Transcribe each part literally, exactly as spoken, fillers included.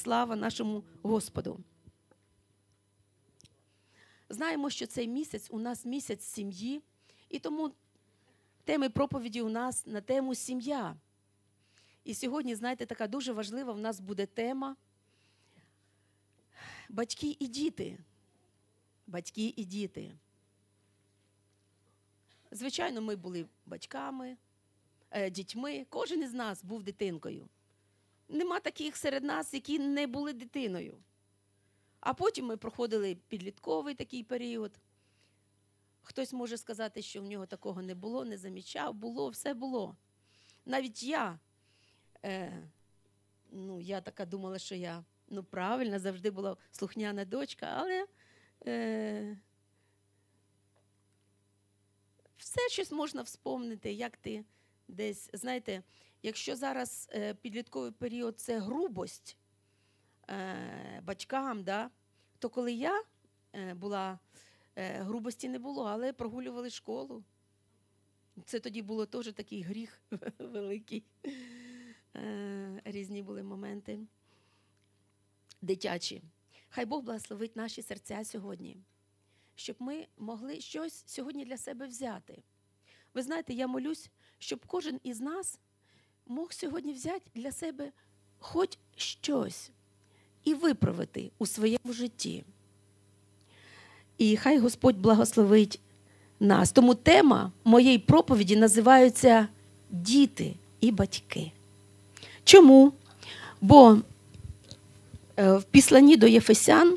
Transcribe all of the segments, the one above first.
Слава нашому Господу! Знаємо, що цей місяць у нас місяць сім'ї, і тому теми проповіді у нас на тему «Сім'я». І сьогодні, знаєте, така дуже важлива в нас буде тема «Батьки і діти». Батьки і діти. Звичайно, ми були батьками, дітьми, кожен із нас був дитинкою. Нема таких серед нас, які не були дитиною. А потім ми проходили підлітковий такий період. Хтось може сказати, що в нього такого не було, не замічав, було, все було. Навіть я, е, ну, я така думала, що я, ну, правильно, завжди була слухняна дочка, але е, все щось можна вспомнити, як ти десь, знаєте, якщо зараз е, підлітковий період – це грубость е, батькам, да, то коли я е, була, е, грубості не було, але прогулювали школу. Це тоді було теж такий гріх великий. Е, різні були моменти дитячі. Хай Бог благословить наші серця сьогодні, щоб ми могли щось сьогодні для себе взяти. Ви знаєте, я молюсь, щоб кожен із нас мог сьогодні взяти для себе хоч щось і виправити у своєму житті. І хай Господь благословить нас. Тому тема моєї проповіді називається «Діти і батьки». Чому? Бо в післанні до Єфесян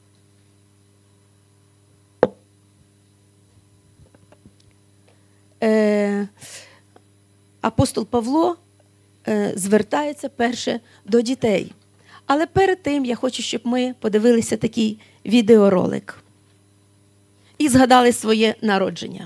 апостол Павло звертається перше до дітей. Але перед тим я хочу, щоб ми подивилися такий відеоролик і згадали своє народження.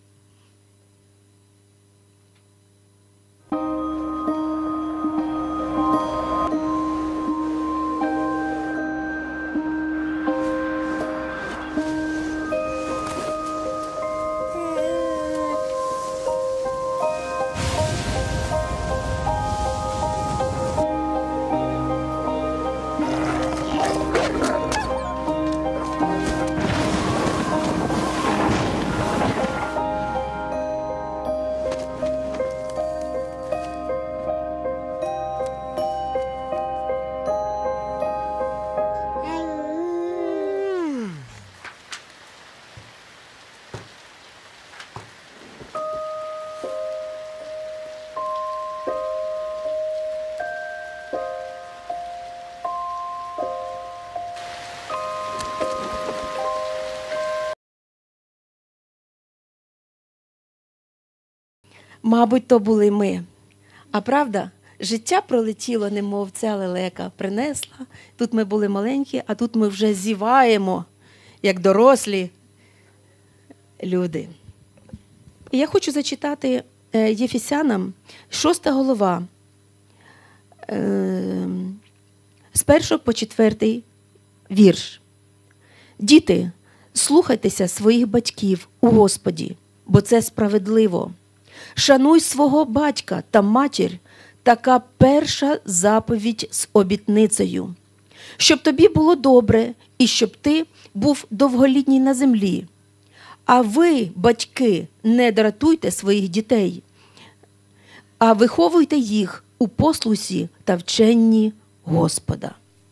Мабуть, то були ми. А правда, життя пролетіло, немов ця лелека принесла. Тут ми були маленькі, а тут ми вже зіваємо, як дорослі люди. І я хочу зачитати Єфесянам, шоста глава, з першого по четвертий вірш. «Діти, слухайтеся своїх батьків у Господі, бо це справедливо. Шануй свого батька та матір, така перша заповідь з обітницею, щоб тобі було добре і щоб ти був довголітній на землі. А ви, батьки, не дратуйте своїх дітей, а виховуйте їх у послусі та вченні Господа».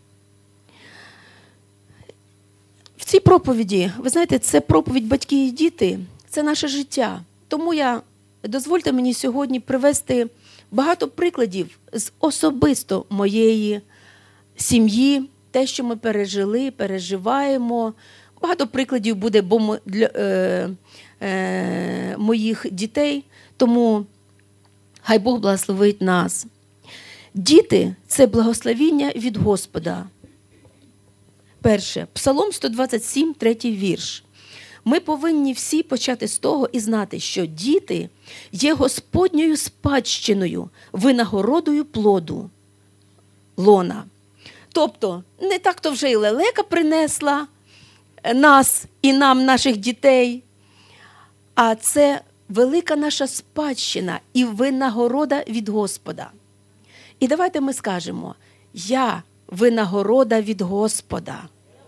В цій проповіді, ви знаєте, це проповідь «Батьки і діти», це наше життя. Тому я дозвольте мені сьогодні привести багато прикладів з особисто моєї сім'ї, те, що ми пережили, переживаємо. Багато прикладів буде для е, е, моїх дітей, тому хай Бог благословить нас. Діти – це благословіння від Господа. Перше. Псалом сто двадцять сім, третій вірш. Ми повинні всі почати з того і знати, що діти є Господньою спадщиною, винагородою плоду лона. Тобто, не так-то вже і лелека принесла нас і нам, наших дітей, а це велика наша спадщина і винагорода від Господа. І давайте ми скажемо, я винагорода від Господа.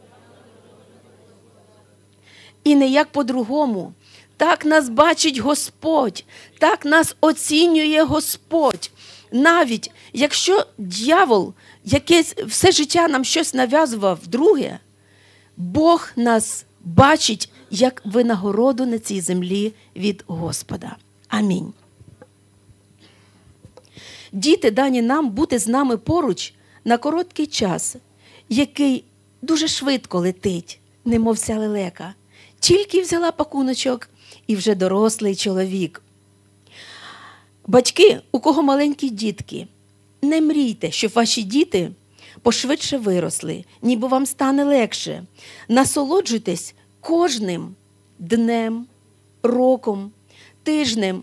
І не як по-другому. Так нас бачить Господь, так нас оцінює Господь. Навіть якщо дьявол якесь все життя нам щось нав'язував друге, Бог нас бачить як винагороду на цій землі від Господа. Амінь. Діти дані нам бути з нами поруч на короткий час, який дуже швидко летить, немов ця лелека. Тільки взяла пакуночок і вже дорослий чоловік. Батьки, у кого маленькі дітки, не мрійте, щоб ваші діти пошвидше виросли, ніби вам стане легше. Насолоджуйтесь кожним днем, роком, тижнем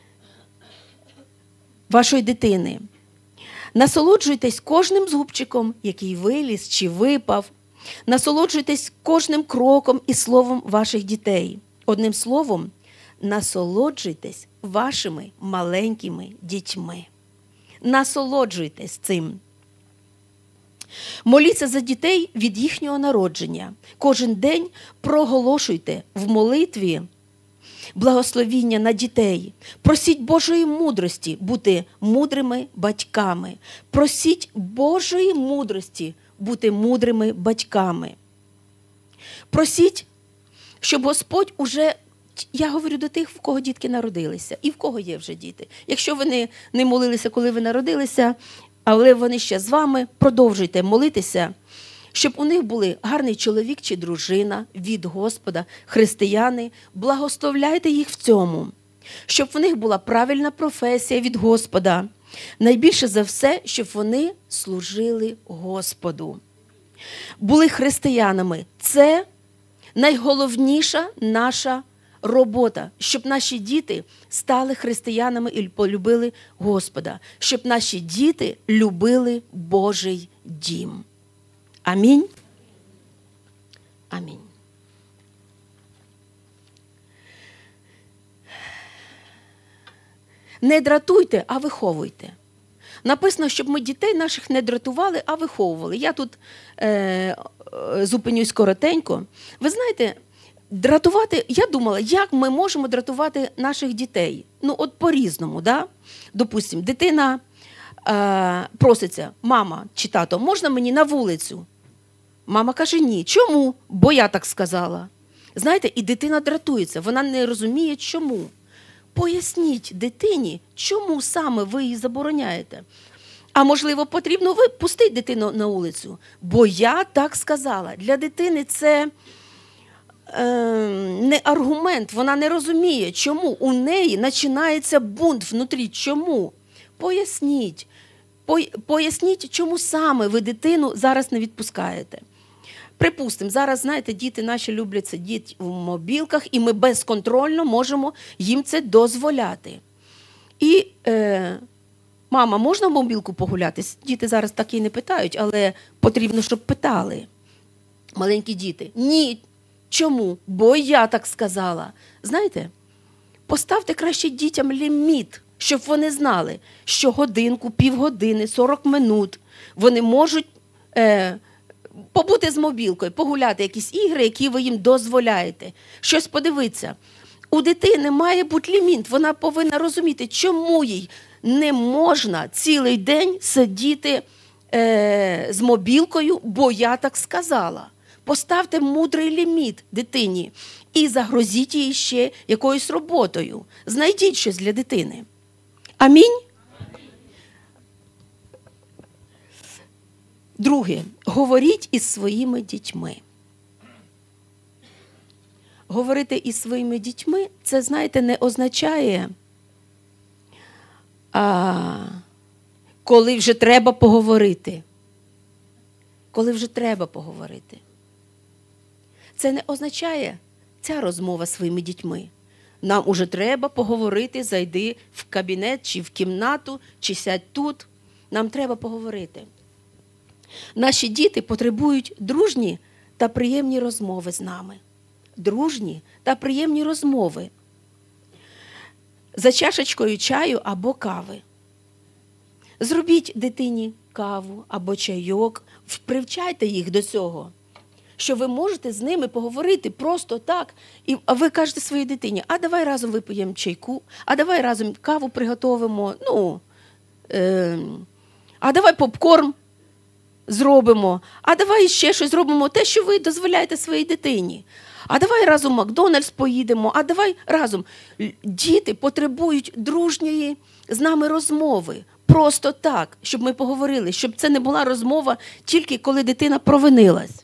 вашої дитини. Насолоджуйтесь кожним зубчиком, який виліз чи випав. Насолоджуйтесь кожним кроком і словом ваших дітей. Одним словом, насолоджуйтесь вашими маленькими дітьми. Насолоджуйтесь цим. Моліться за дітей від їхнього народження. Кожен день проголошуйте в молитві благословіння на дітей. Просіть Божої мудрості бути мудрими батьками. Просіть Божої мудрості бути мудрими батьками. Просіть, щоб Господь уже, я говорю до тих, в кого дітки народилися, і в кого є вже діти. Якщо ви не, не молилися, коли ви народилися, але вони ще з вами, продовжуйте молитися, щоб у них були гарний чоловік чи дружина від Господа, християни, благословляйте їх в цьому, щоб в них була правильна професія від Господа. Найбільше за все, щоб вони служили Господу. Були християнами. Це найголовніша наша робота, щоб наші діти стали християнами і полюбили Господа, щоб наші діти любили Божий дім. Амінь. Амінь. Не дратуйте, а виховуйте. Написано, щоб ми дітей наших не дратували, а виховували. Я тут е, зупинюсь коротенько. Ви знаєте, дратувати, я думала, як ми можемо дратувати наших дітей? Ну, от по-різному, да? Допустимо, дитина е, проситься, мама чи тато, можна мені на вулицю? Мама каже, ні. Чому? Бо я так сказала. Знаєте, і дитина дратується, вона не розуміє, чому. Поясніть дитині, чому саме ви її забороняєте. А можливо, потрібно ви пустити дитину на вулицю, бо я так сказала. Для дитини це е, не аргумент, вона не розуміє, чому у неї починається бунт внутрі. Чому? Поясніть. Поясніть, чому саме ви дитину зараз не відпускаєте. Припустимо, зараз, знаєте, діти наші люблять сидіти в мобілках, і ми безконтрольно можемо їм це дозволяти. І, е, мама, можна в мобілку погуляти? Діти зараз так і не питають, але потрібно, щоб питали. Маленькі діти. Ні. Чому? Бо я так сказала. Знаєте, поставте краще дітям ліміт, щоб вони знали, що годинку, півгодини, сорок минут вони можуть е, побути з мобілкою, погуляти якісь ігри, які ви їм дозволяєте. Щось подивитися. У дитини має бути ліміт, вона повинна розуміти, чому їй не можна цілий день сидіти е, з мобілкою, бо я так сказала. Поставте мудрий ліміт дитині і загрозіть її ще якоюсь роботою. Знайдіть щось для дитини. Амінь? Друге. Говоріть із своїми дітьми. Говорити із своїми дітьми, це, знаєте, не означає, а, коли вже треба поговорити. Коли вже треба поговорити. Це не означає ця розмова зі своїми дітьми. Нам уже треба поговорити, зайди в кабінет, чи в кімнату, чи сядь тут. Нам треба поговорити. Наші діти потребують дружні та приємні розмови з нами. Дружні та приємні розмови. За чашечкою чаю або кави. Зробіть дитині каву або чайок, привчайте їх до цього, що ви можете з ними поговорити просто так. І, а ви кажете своїй дитині, а давай разом вип'ємо чайку, а давай разом каву приготовимо, ну, е, а давай попкорн зробимо, а давай ще щось зробимо, те, що ви дозволяєте своїй дитині. А давай разом в Макдональдс поїдемо, а давай разом. Діти потребують дружньої з нами розмови. Просто так, щоб ми поговорили, щоб це не була розмова тільки коли дитина провинилась.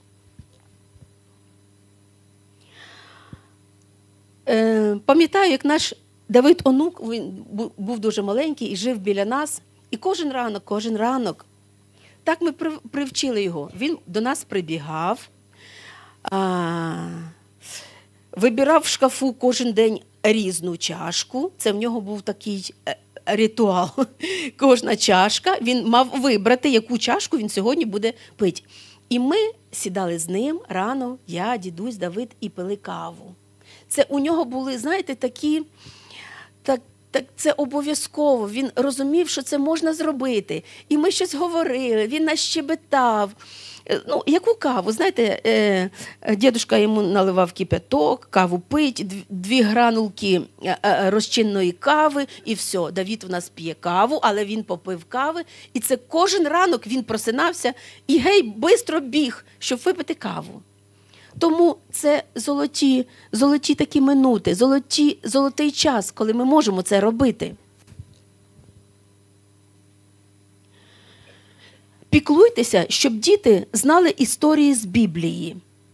Е, пам'ятаю, як наш Давид онук, він був дуже маленький і жив біля нас. І кожен ранок, кожен ранок, так ми привчили його. Він до нас прибігав, а, вибирав в шкафу кожен день різну чашку. Це в нього був такий ритуал. Кожна чашка, він мав вибрати, яку чашку він сьогодні буде пити. І ми сідали з ним рано, я, дідусь, Давид, і пили каву. Це у нього були, знаєте, такі, так, так це обов'язково. Він розумів, що це можна зробити. І ми щось говорили, він нас щебетав. Ну, яку каву? Знаєте, е, дідушка йому наливав кипяток, каву пить, дві гранулки розчинної кави і все. Давид у нас п'є каву, але він попив кави. І це кожен ранок він просинався і гей, бистро біг, щоб випити каву. Тому це золоті, золоті такі минути, золоті, золотий час, коли ми можемо це робити. Піклуйтеся, щоб діти знали історії з Біблії.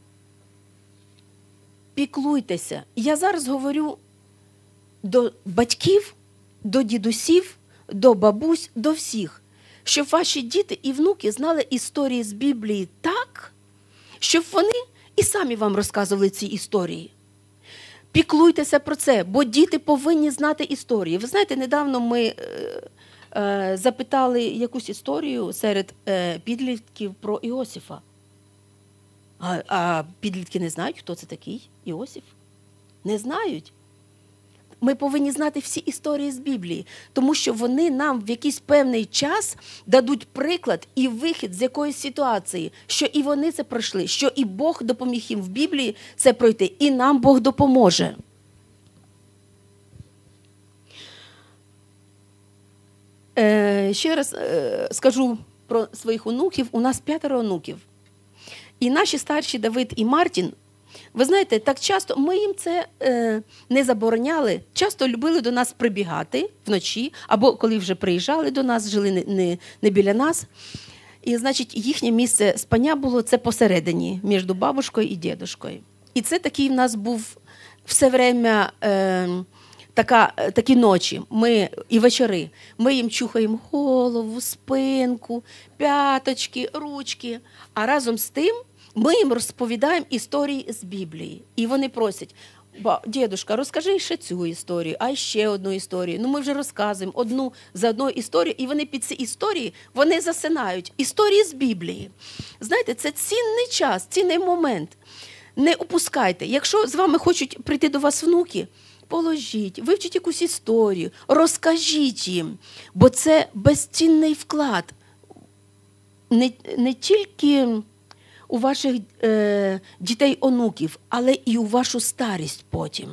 Піклуйтеся. Я зараз говорю до батьків, до дідусів, до бабусь, до всіх, щоб ваші діти і внуки знали історії з Біблії так, щоб вони і самі вам розказували ці історії. Піклуйтеся про це, бо діти повинні знати історії. Ви знаєте, недавно ми е, е, запитали якусь історію серед е, підлітків про Іосифа. А, а підлітки не знають, хто це такий Іосиф? Не знають. Ми повинні знати всі історії з Біблії, тому що вони нам в якийсь певний час дадуть приклад і вихід з якоїсь ситуації, що і вони це пройшли, що і Бог допоміг їм в Біблії це пройти, і нам Бог допоможе. Е, ще раз е, скажу про своїх онуків. У нас п'ятеро онуків. І наші старші Давид і Мартін, ви знаєте, так часто, ми їм це е, не забороняли, часто любили до нас прибігати вночі, або коли вже приїжджали до нас, жили не, не, не біля нас. І, значить, їхнє місце спання було це посередині, між бабушкою і дідушкою. І це такий в нас був все время е, така, такі ночі, ми, і вечори. Ми їм чухаємо голову, спинку, п'яточки, ручки, а разом з тим ми їм розповідаємо історії з Біблії. І вони просять, дідушка, розкажи ще цю історію, а ще одну історію. Ну ми вже розказуємо одну за одну історію, і вони під ці історії, вони засинають. Історії з Біблії. Знаєте, це цінний час, цінний момент. Не упускайте. Якщо з вами хочуть прийти до вас внуки, положіть, вивчіть якусь історію, розкажіть їм, бо це безцінний вклад. Не, не тільки у ваших е, дітей-онуків, але і у вашу старість потім.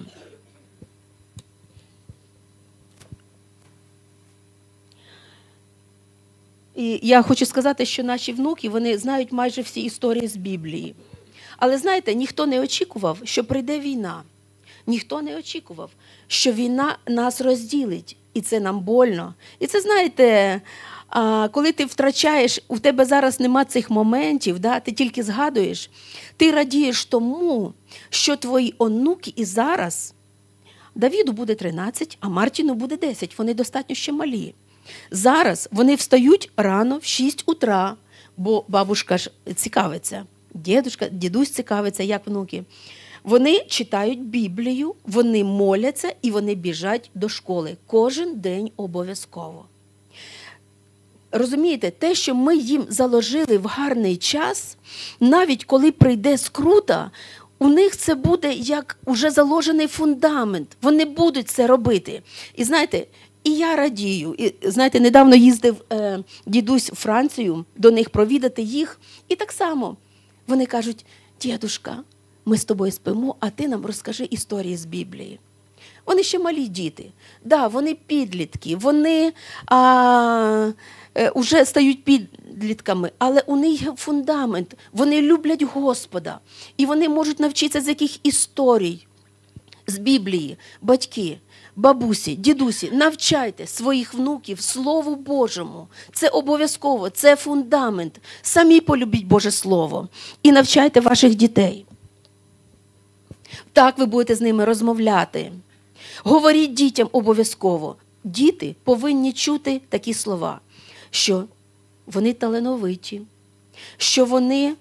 І я хочу сказати, що наші внуки, вони знають майже всі історії з Біблії. Але знаєте, ніхто не очікував, що прийде війна. Ніхто не очікував, що війна нас розділить. І це нам больно. І це, знаєте, а коли ти втрачаєш, у тебе зараз нема цих моментів, да, ти тільки згадуєш, ти радієш тому, що твої онуки і зараз, Давіду буде тринадцять, а Мартіну буде десять, вони достатньо ще малі. Зараз вони встають рано в шість утра, бо бабушка ж цікавиться, дідушка, дідусь цікавиться, як внуки. Вони читають Біблію, вони моляться і вони біжать до школи. Кожен день обов'язково. Розумієте, те, що ми їм заложили в гарний час, навіть коли прийде скрута, у них це буде як уже заложений фундамент. Вони будуть це робити. І знаєте, І я радію. І, знаєте, недавно їздив е, дідусь у Францію до них провідати їх. І так само вони кажуть: дідушка, ми з тобою спимо, а ти нам розкажи історії з Біблії. Вони ще малі діти. Да, вони підлітки, вони а, е, вже стають підлітками, але у них є фундамент. Вони люблять Господа. І вони можуть навчитися з яких історій з Біблії. Батьки, бабусі, дідусі, навчайте своїх внуків Слову Божому. Це обов'язково, це фундамент. Самі полюбіть Боже Слово і навчайте ваших дітей. Так ви будете з ними розмовляти. Говоріть дітям обов'язково. Діти повинні чути такі слова, що вони талановиті, що вони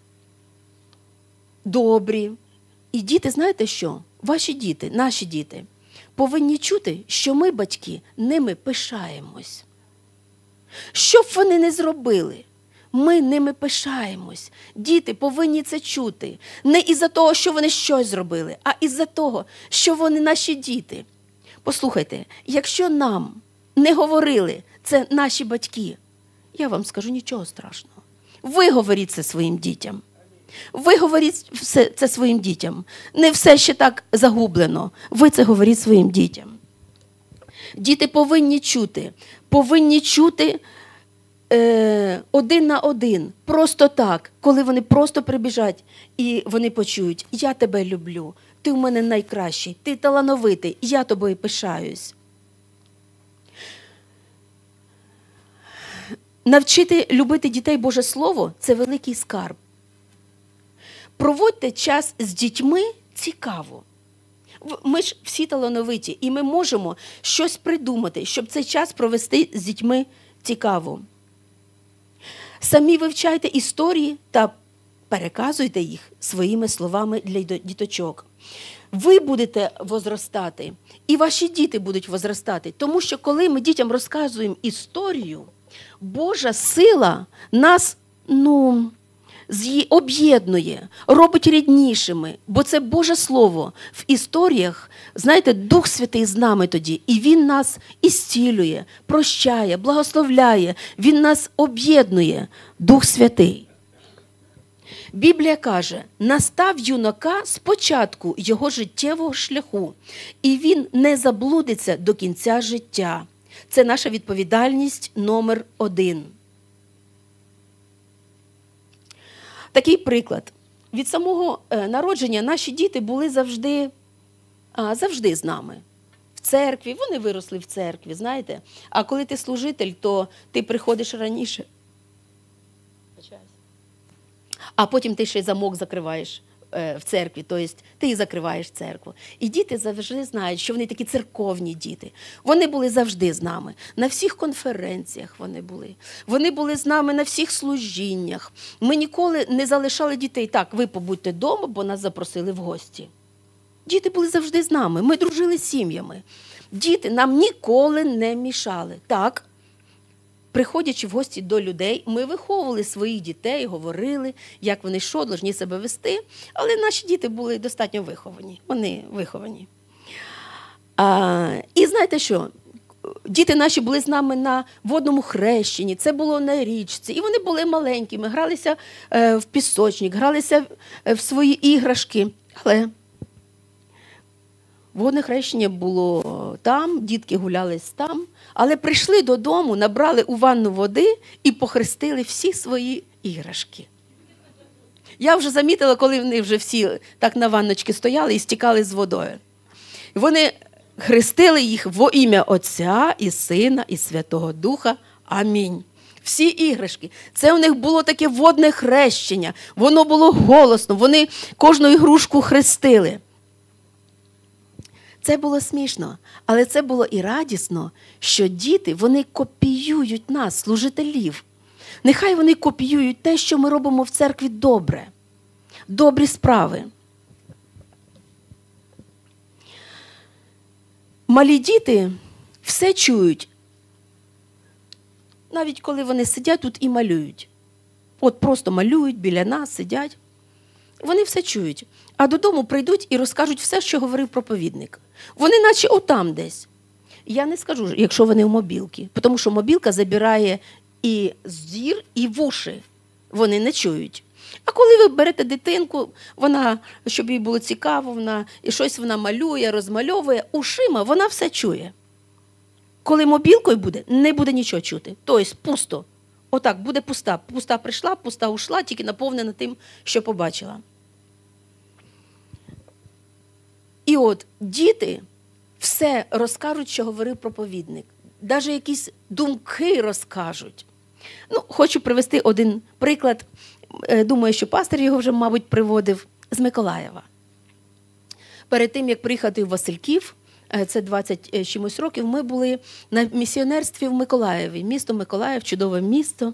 добрі. І діти, знаєте що? Ваші діти, наші діти повинні чути, що ми, батьки, ними пишаємось. Що б вони не зробили, ми ними пишаємось. Діти повинні це чути. Не із-за того, що вони щось зробили, а із-за того, що вони наші діти. Послухайте, якщо нам не говорили, це наші батьки, я вам скажу, нічого страшного. Ви говоріть це своїм дітям. Ви говоріть все це своїм дітям. Не все ще так загублено. Ви це говоріть своїм дітям. Діти повинні чути. Повинні чути е, один на один. Просто так. Коли вони просто прибіжать і вони почують: я тебе люблю, ти в мене найкращий, ти талановитий, я тобою пишаюсь. Навчити любити дітей Боже Слово – це великий скарб. Проводьте час з дітьми цікаво. Ми ж всі талановиті, і ми можемо щось придумати, щоб цей час провести з дітьми цікаво. Самі вивчайте історії та переказуйте їх своїми словами для діточок. Ви будете возростати, і ваші діти будуть возростати. Тому що коли ми дітям розказуємо історію, Божа сила нас, ну, об'єднує, робить ріднішими, бо це Боже Слово. В історіях, знаєте, Дух Святий з нами тоді, і Він нас ісцілює, прощає, благословляє, Він нас об'єднує, Дух Святий. Біблія каже: настав юнака спочатку його життєвого шляху, і він не заблудиться до кінця життя. Це наша відповідальність номер один. Такий приклад. Від самого народження наші діти були завжди, завжди з нами. В церкві, вони виросли в церкві, знаєте. А коли ти служитель, то ти приходиш раніше. А потім ти ще й замок закриваєш в церкві, тобто ти закриваєш церкву. І діти завжди знають, що вони такі церковні діти. Вони були завжди з нами. На всіх конференціях вони були. Вони були з нами на всіх служіннях. Ми ніколи не залишали дітей: так, ви побудьте вдома, бо нас запросили в гості. Діти були завжди з нами. Ми дружили з сім'ями. Діти нам ніколи не мішали. Так, приходячи в гості до людей, ми виховували своїх дітей, говорили, як вони що, повинні себе вести, але наші діти були достатньо виховані, вони виховані. А, і знаєте що? Діти наші були з нами на водному хрещенні, це було на річці, і вони були маленькими, гралися е, в пісочник, гралися в свої іграшки, але водне хрещення було там, дітки гуляли там, але прийшли додому, набрали у ванну води і похрестили всі свої іграшки. Я вже замітила, коли вони вже всі так на ванночці стояли і стікали з водою. Вони хрестили їх во ім'я Отця і Сина і Святого Духа. Амінь. Всі іграшки. Це у них було таке водне хрещення. Воно було голосно. Вони кожну ігрушку хрестили. Це було смішно, але це було і радісно, що діти, вони копіюють нас, служителів. Нехай вони копіюють те, що ми робимо в церкві добре. Добрі справи. Малі діти все чують, навіть коли вони сидять тут і малюють. От просто малюють, біля нас сидять. Вони все чують. А додому прийдуть і розкажуть все, що говорив проповідник. Вони наче отам десь. Я не скажу, якщо вони в мобілці, тому що мобілка забирає і зір, і вуші. Вони не чують. А коли ви берете дитинку, вона, щоб їй було цікаво, вона і щось вона малює, розмальовує, ушима вона все чує. Коли мобілкою буде, не буде нічого чути. Тобто пусто. Отак, буде пуста. Пуста прийшла, пуста ушла, тільки наповнена тим, що побачила. І от діти все розкажуть, що говорив проповідник. Навіть якісь думки розкажуть. Ну, хочу привести один приклад. Думаю, що пастор його вже, мабуть, приводив з Миколаєва. Перед тим, як приїхати в Васильків, це двадцять чимось років, ми були на місіонерстві в Миколаєві. Місто Миколаїв, чудове місто.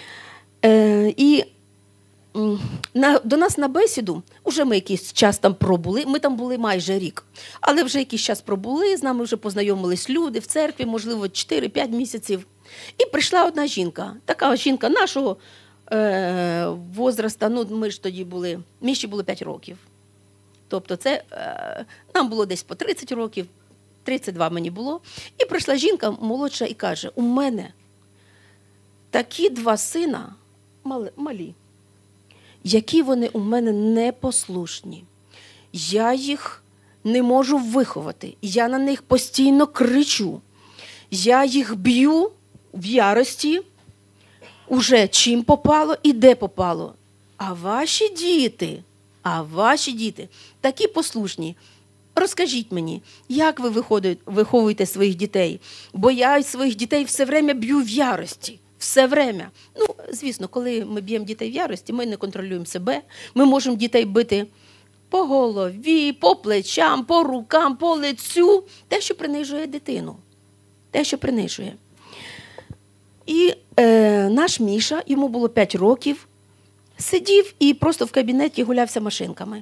І на, до нас на бесіду, вже ми якийсь час там пробули, ми там були майже рік, але вже якийсь час пробули, з нами вже познайомились люди в церкві, можливо, чотири-п'ять місяців. І прийшла одна жінка, така жінка нашого е, возраста, ну ми ж тоді були, мені ще було п'ять років. Тобто це, е, нам було десь по тридцять років, тридцять два мені було. І прийшла жінка молодша і каже, у мене такі два сина мали, малі, які вони у мене непослушні. Я їх не можу виховати, я на них постійно кричу. Я їх б'ю в ярості, уже чим попало і де попало. А ваші діти, а ваші діти такі послушні. Розкажіть мені, як ви виховуєте своїх дітей? Бо я своїх дітей все время б'ю в ярості. Все время. Ну, звісно, коли ми б'ємо дітей в ярості, ми не контролюємо себе. Ми можемо дітей бити по голові, по плечам, по рукам, по лицю. Те, що принижує дитину. Те, що принижує. І е, наш Міша, йому було п'ять років, сидів і просто в кабінеті гулявся машинками.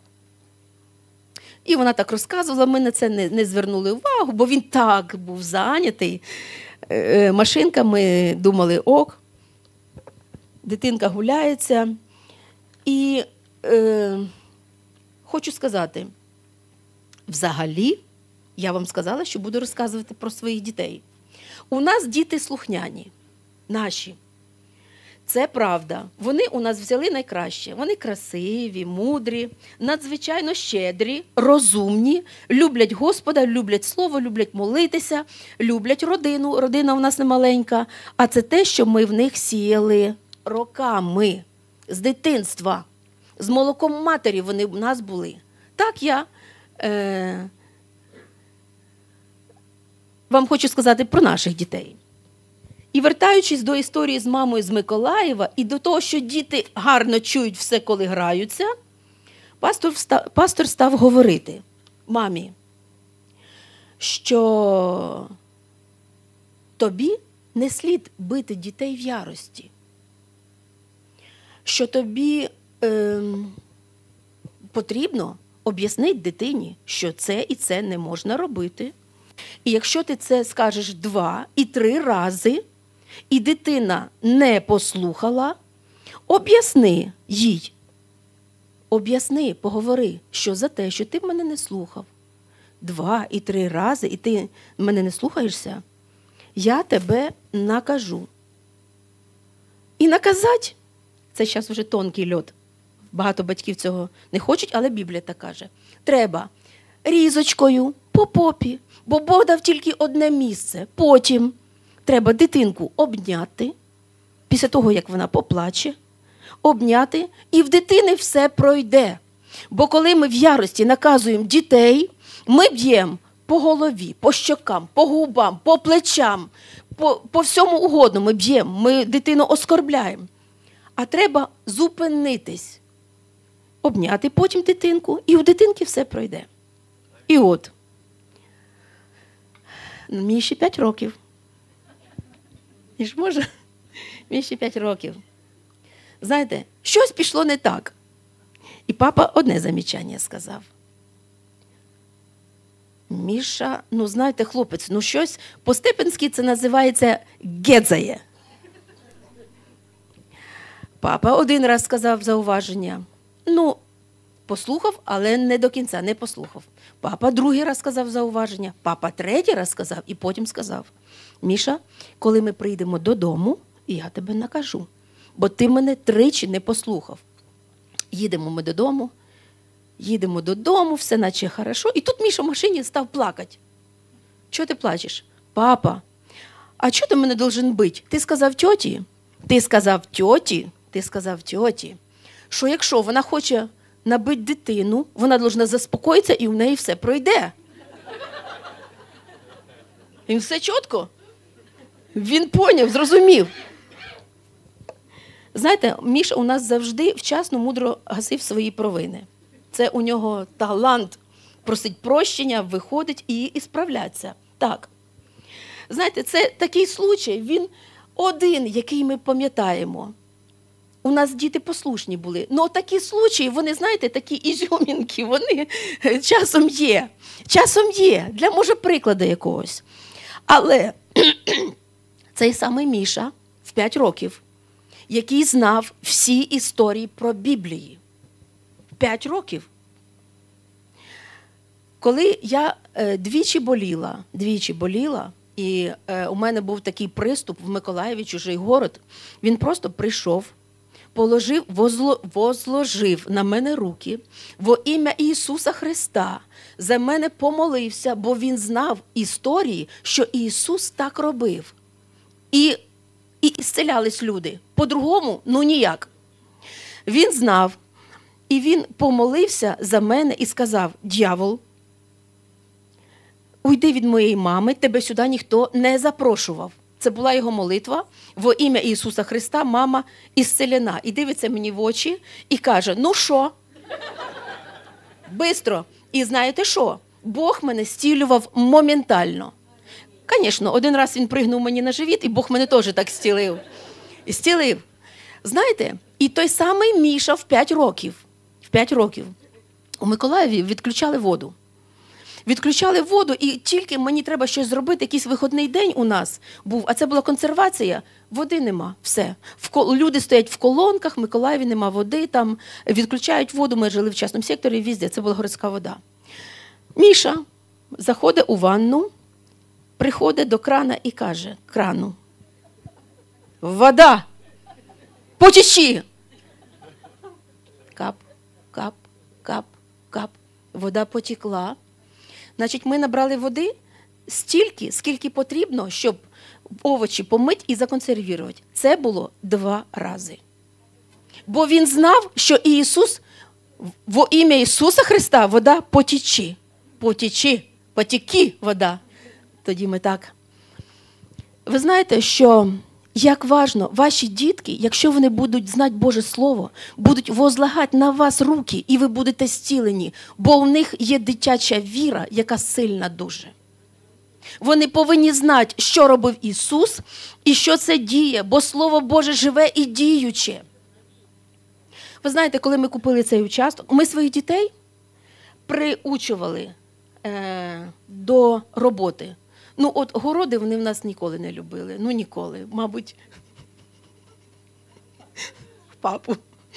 І вона так розказувала, ми на це не, не звернули увагу, бо він так був зайнятий е, машинками, думали, ок, дитинка гуляється. І е, хочу сказати, взагалі, я вам сказала, що буду розказувати про своїх дітей. У нас діти слухняні, наші. Це правда. Вони у нас взяли найкраще. Вони красиві, мудрі, надзвичайно щедрі, розумні, люблять Господа, люблять Слово, люблять молитися, люблять родину. Родина у нас не маленька. А це те, що ми в них сіяли роками, з дитинства. З молоком матері вони в нас були. Так я е, вам хочу сказати про наших дітей. І вертаючись до історії з мамою з Миколаєва і до того, що діти гарно чують все, коли граються, пастор, встав, пастор став говорити мамі, що тобі не слід бити дітей в ярості, що тобі е, потрібно об'яснити дитині, що це і це не можна робити. І якщо ти це скажеш два і три рази, і дитина не послухала, об'ясни їй. Об'ясни, поговори, що за те, що ти мене не слухав. Два і три рази, і ти мене не слухаєшся, я тебе накажу. І наказати, це зараз вже тонкий льод. Багато батьків цього не хочуть, але Біблія так каже. Треба різочкою по попі, бо Бог дав тільки одне місце. Потім треба дитинку обняти, після того, як вона поплаче, обняти, і в дитини все пройде. Бо коли ми в ярості наказуємо дітей, ми б'ємо по голові, по щокам, по губам, по плечам, по, по всьому угодно ми б'ємо, ми дитину оскорбляємо. А треба зупинитись, обняти потім дитинку, і у дитинки все пройде. І от, мені ще п'ять років. І ж може, мені ще п'ять років. Знаєте, щось пішло не так. І папа одне замічання сказав. Міша, ну знаєте, хлопець, ну щось по-степенськи це називається гедзає. Папа один раз сказав зауваження. Ну, послухав, але не до кінця, не послухав. Папа другий раз сказав зауваження, папа третій раз сказав і потім сказав: Міша, коли ми прийдемо додому, я тебе накажу, бо ти мене тричі не послухав. Їдемо ми додому, їдемо додому, все наче хорошо. І тут Міша в машині став плакати. Чого ти плачеш? Папа, а чого ти мене должен бити? Ти сказав тьоті, ти сказав тьоті, ти сказав тьоті, що якщо вона хоче набити дитину, вона повинна заспокоїтися і в неї все пройде. І все чітко. Він поняв, зрозумів. Знаєте, Міша у нас завжди вчасно, мудро гасив свої провини. Це у нього талант просить прощення, виходить і, і справляться. Так. Знаєте, це такий случай, він один, який ми пам'ятаємо. У нас діти послушні були. Ну, такі случаї, вони, знаєте, такі ізюмінки, вони часом є. Часом є, для, може, прикладу якогось. Але цей самий Міша в п'ять років, який знав всі історії про Біблії. П'ять років. Коли я е, двічі боліла, двічі боліла, і е, у мене був такий приступ в Миколаєві, чужий город, він просто прийшов, положив, возло, возложив на мене руки во ім'я Ісуса Христа, за мене помолився, бо він знав історії, що Ісус так робив. І, і зцілялись люди. По-другому, ну ніяк. Він знав, і він помолився за мене і сказав: дьявол, уйди від моєї мами, тебе сюди ніхто не запрошував. Це була його молитва. Во ім'я Ісуса Христа мама ісцелена. І дивиться мені в очі і каже: ну що? Бистро. І знаєте що? Бог мене зцілював моментально. Звісно, один раз він пригнув мені на живіт, і Бог мене теж так зцілив. Зцілив. Знаєте, і той самий Міша в п'ять років, в п'ять років у Миколаєві відключали воду. Відключали воду, і тільки мені треба щось зробити, якийсь вихідний день у нас був, а це була консервація, води нема, все. В, люди стоять в колонках, в Миколаєві нема води, там відключають воду, ми жили в частному секторі, везде, це була городська вода. Міша заходить у ванну, приходить до крана і каже крану: вода, потечи! Кап, кап, кап, кап, вода потекла. Значить, ми набрали води стільки, скільки потрібно, щоб овочі помити і законсервувати. Це було два рази. Бо він знав, що Ісус, во ім'я Ісуса Христа, вода потічи. Потічи, потіки вода. Тоді ми так. Ви знаєте, що як важно, ваші дітки, якщо вони будуть знати Боже Слово, будуть возлагати на вас руки, і ви будете зцілені, бо у них є дитяча віра, яка сильна дуже. Вони повинні знати, що робив Ісус і що це діє, бо Слово Боже живе і діюче. Ви знаєте, коли ми купили цей участок, ми своїх дітей приучували е, до роботи. Ну, от городи вони в нас ніколи не любили. Ну, ніколи. Мабуть, папу.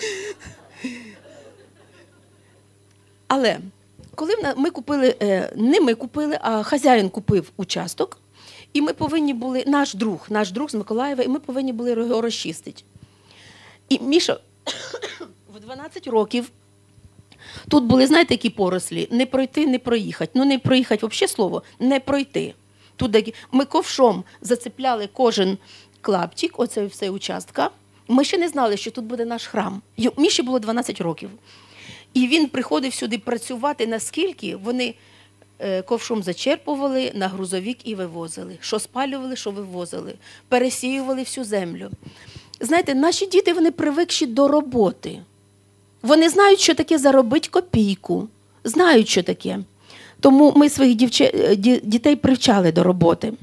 Але коли ми купили, не ми купили, а хазяїн купив участок, і ми повинні були, наш друг, наш друг з Миколаєва, і ми повинні були його розчистити. І Міша в дванадцять років, тут були, знаєте, які порослі? Не пройти, не проїхати. Ну, не проїхати, взагалі слово, не пройти. Туди ми ковшом зацепляли кожен клаптик, оце все участка. Ми ще не знали, що тут буде наш храм. Міші було дванадцять років. І він приходив сюди працювати, наскільки вони ковшом зачерпували на грузовик і вивозили. Що спалювали, що вивозили. Пересіювали всю землю. Знаєте, наші діти, вони привикші до роботи. Вони знають, що таке заробити копійку. Знають, що таке. Тому ми своїх дівче... дітей привчали до роботи.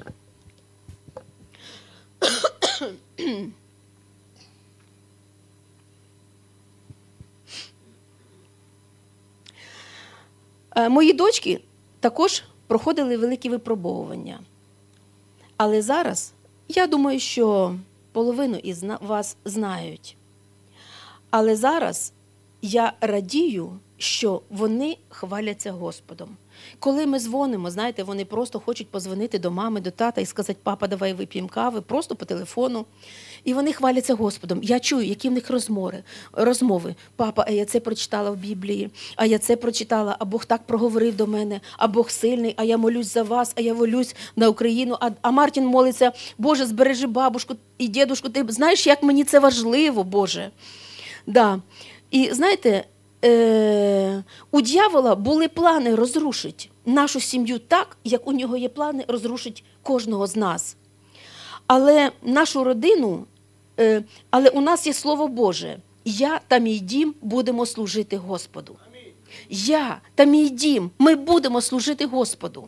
Мої дочки також проходили великі випробовування. Але зараз, я думаю, що половину із вас знають. Але зараз я радію що вони хваляться Господом. Коли ми дзвонимо, знаєте, вони просто хочуть подзвонити до мами, до тата і сказати: папа, давай вип'ємо кави, просто по телефону. І вони хваляться Господом. Я чую, які в них розмови. розмови. Папа, а я це прочитала в Біблії, а я це прочитала, а Бог так проговорив до мене, а Бог сильний, а я молюсь за вас, а я молюсь на Україну, а, а Мартін молиться: Боже, збережи бабушку і дідушку. Ти знаєш, як мені це важливо, Боже. Да. І знаєте, Е, у дьявола були плани розрушити нашу сім'ю так, як у нього є плани розрушити кожного з нас. Але нашу родину, е, але у нас є Слово Боже. Я та мій дім будемо служити Господу. Я та мій дім, ми будемо служити Господу.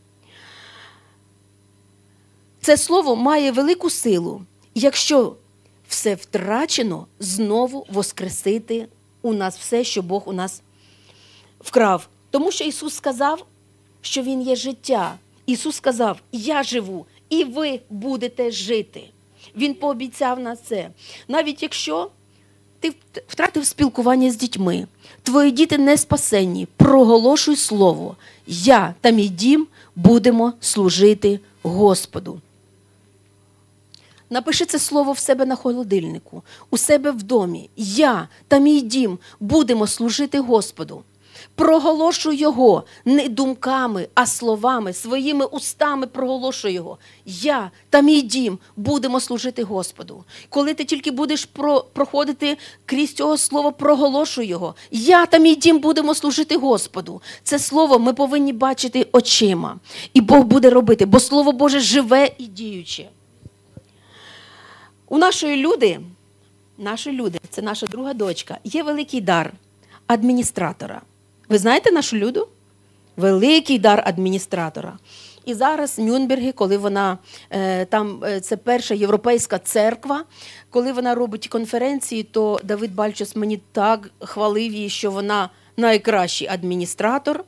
Це слово має велику силу, якщо все втрачено, знову воскресити у нас все, що Бог у нас вкрав. Тому що Ісус сказав, що Він є життя. Ісус сказав: я живу, і ви будете жити. Він пообіцяв на це. Навіть якщо ти втратив спілкування з дітьми, твої діти не спасені, проголошуй слово: я та мій дім будемо служити Господу. Напиши це слово в себе на холодильнику, у себе в домі. Я та мій дім будемо служити Господу. Проголошуй його не думками, а словами, своїми устами проголошуй його. Я та мій дім будемо служити Господу. Коли ти тільки будеш про, проходити крізь цього слова, проголошуй його. Я та мій дім будемо служити Господу. Це слово ми повинні бачити очима. І Бог буде робити, бо Слово Боже живе і діюче. У нашої Люди, нашої Люди, це наша друга дочка, є великий дар адміністратора. Ви знаєте нашу Люду? Великий дар адміністратора. І зараз в Нюрнберзі, коли вона, там це перша європейська церква, коли вона робить конференції, то Давид Бальчус мені так хвалив її, що вона найкращий адміністратор.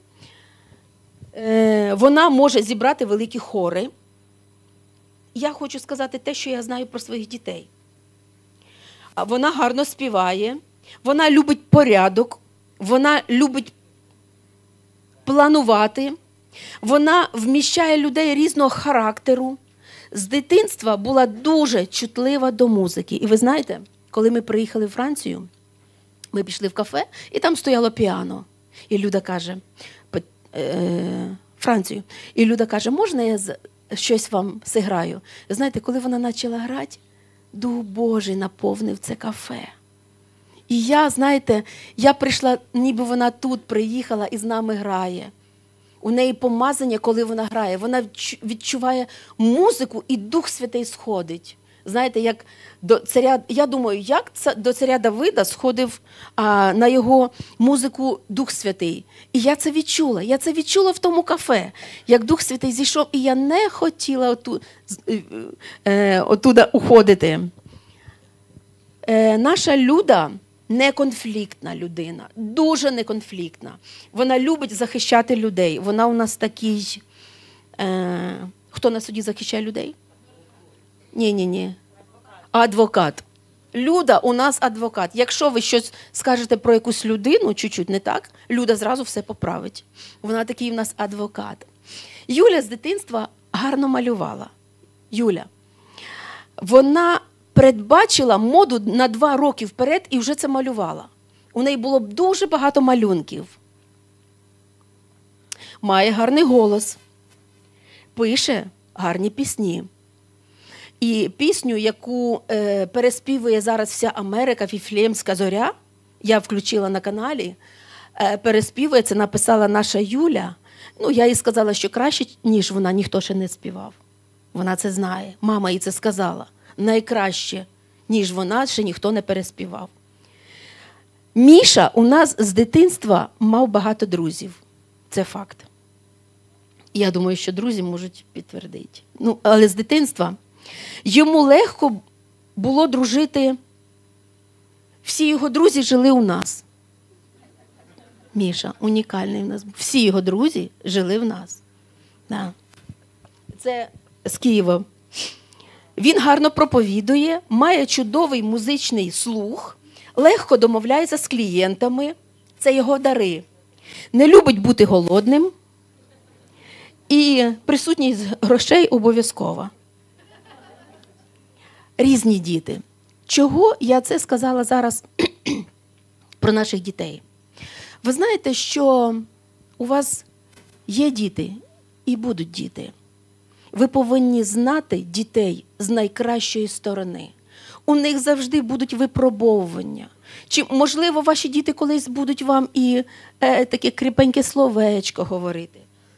Вона може зібрати великі хори. Я хочу сказати те, що я знаю про своїх дітей. Вона гарно співає, вона любить порядок, вона любить планувати, вона вміщає людей різного характеру. З дитинства була дуже чутлива до музики. І ви знаєте, коли ми приїхали в Францію, ми пішли в кафе, і там стояло піано. І Люда каже: Францію. І Люда каже: можна я щось вам зіграю? Знаєте, коли вона почала грати, Дух Божий наповнив це кафе. І я, знаєте, я прийшла, ніби вона тут приїхала і з нами грає. У неї помазання, коли вона грає. Вона відчуває музику, і Дух Святий сходить. Знаєте, як до царя, я думаю, як до царя Давида сходив а, на його музику Дух Святий. І я це відчула. Я це відчула в тому кафе, як Дух Святий зійшов, і я не хотіла оту, е, отуда уходити. Е, наша Люда неконфліктна людина, дуже неконфліктна. Вона любить захищати людей. Вона у нас такий... Е, хто на суді захищає людей? Ні-ні-ні. Адвокат. Люда у нас адвокат. Якщо ви щось скажете про якусь людину, чуть-чуть не так, Люда зразу все поправить. Вона такий у нас адвокат. Юля з дитинства гарно малювала. Юля. Вона передбачила моду на два роки вперед і вже це малювала. У неї було дуже багато малюнків. Має гарний голос. Пише гарні пісні. І пісню, яку е, переспівує зараз вся Америка, «Віфлеємська зоря», я включила на каналі, е, переспівує, це написала наша Юля. Ну, я їй сказала, що краще, ніж вона, ніхто ще не співав. Вона це знає, мама їй це сказала. Найкраще, ніж вона, ще ніхто не переспівав. Міша у нас з дитинства мав багато друзів. Це факт. Я думаю, що друзі можуть підтвердити. Ну, але з дитинства йому легко було дружити. Всі його друзі жили у нас. Міша унікальний в нас. Всі його друзі жили в нас. Да. Це з Києва. Він гарно проповідує, має чудовий музичний слух, легко домовляється з клієнтами. це його дари. Не любить бути голодним і присутність грошей обов'язкова. Різні діти. Чого я це сказала зараз про наших дітей? Ви знаєте, що у вас є діти і будуть діти. Ви повинні знати дітей з найкращої сторони. У них завжди будуть випробовування. Чи, можливо, ваші діти колись будуть вам і е, таке кріпеньке словечко говорити.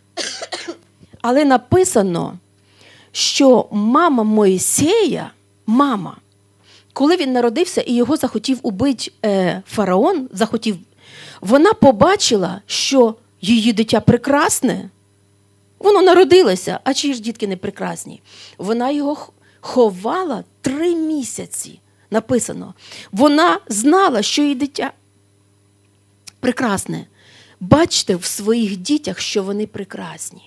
Але написано, що мама Моїсея, мама, коли він народився і його захотів убити е, фараон, захотів, вона побачила, що її дитя прекрасне. Воно народилося, а чиї ж дітки не прекрасні? Вона його ховала три місяці, написано. Вона знала, що її дитя прекрасне. Бачте в своїх дітях, що вони прекрасні.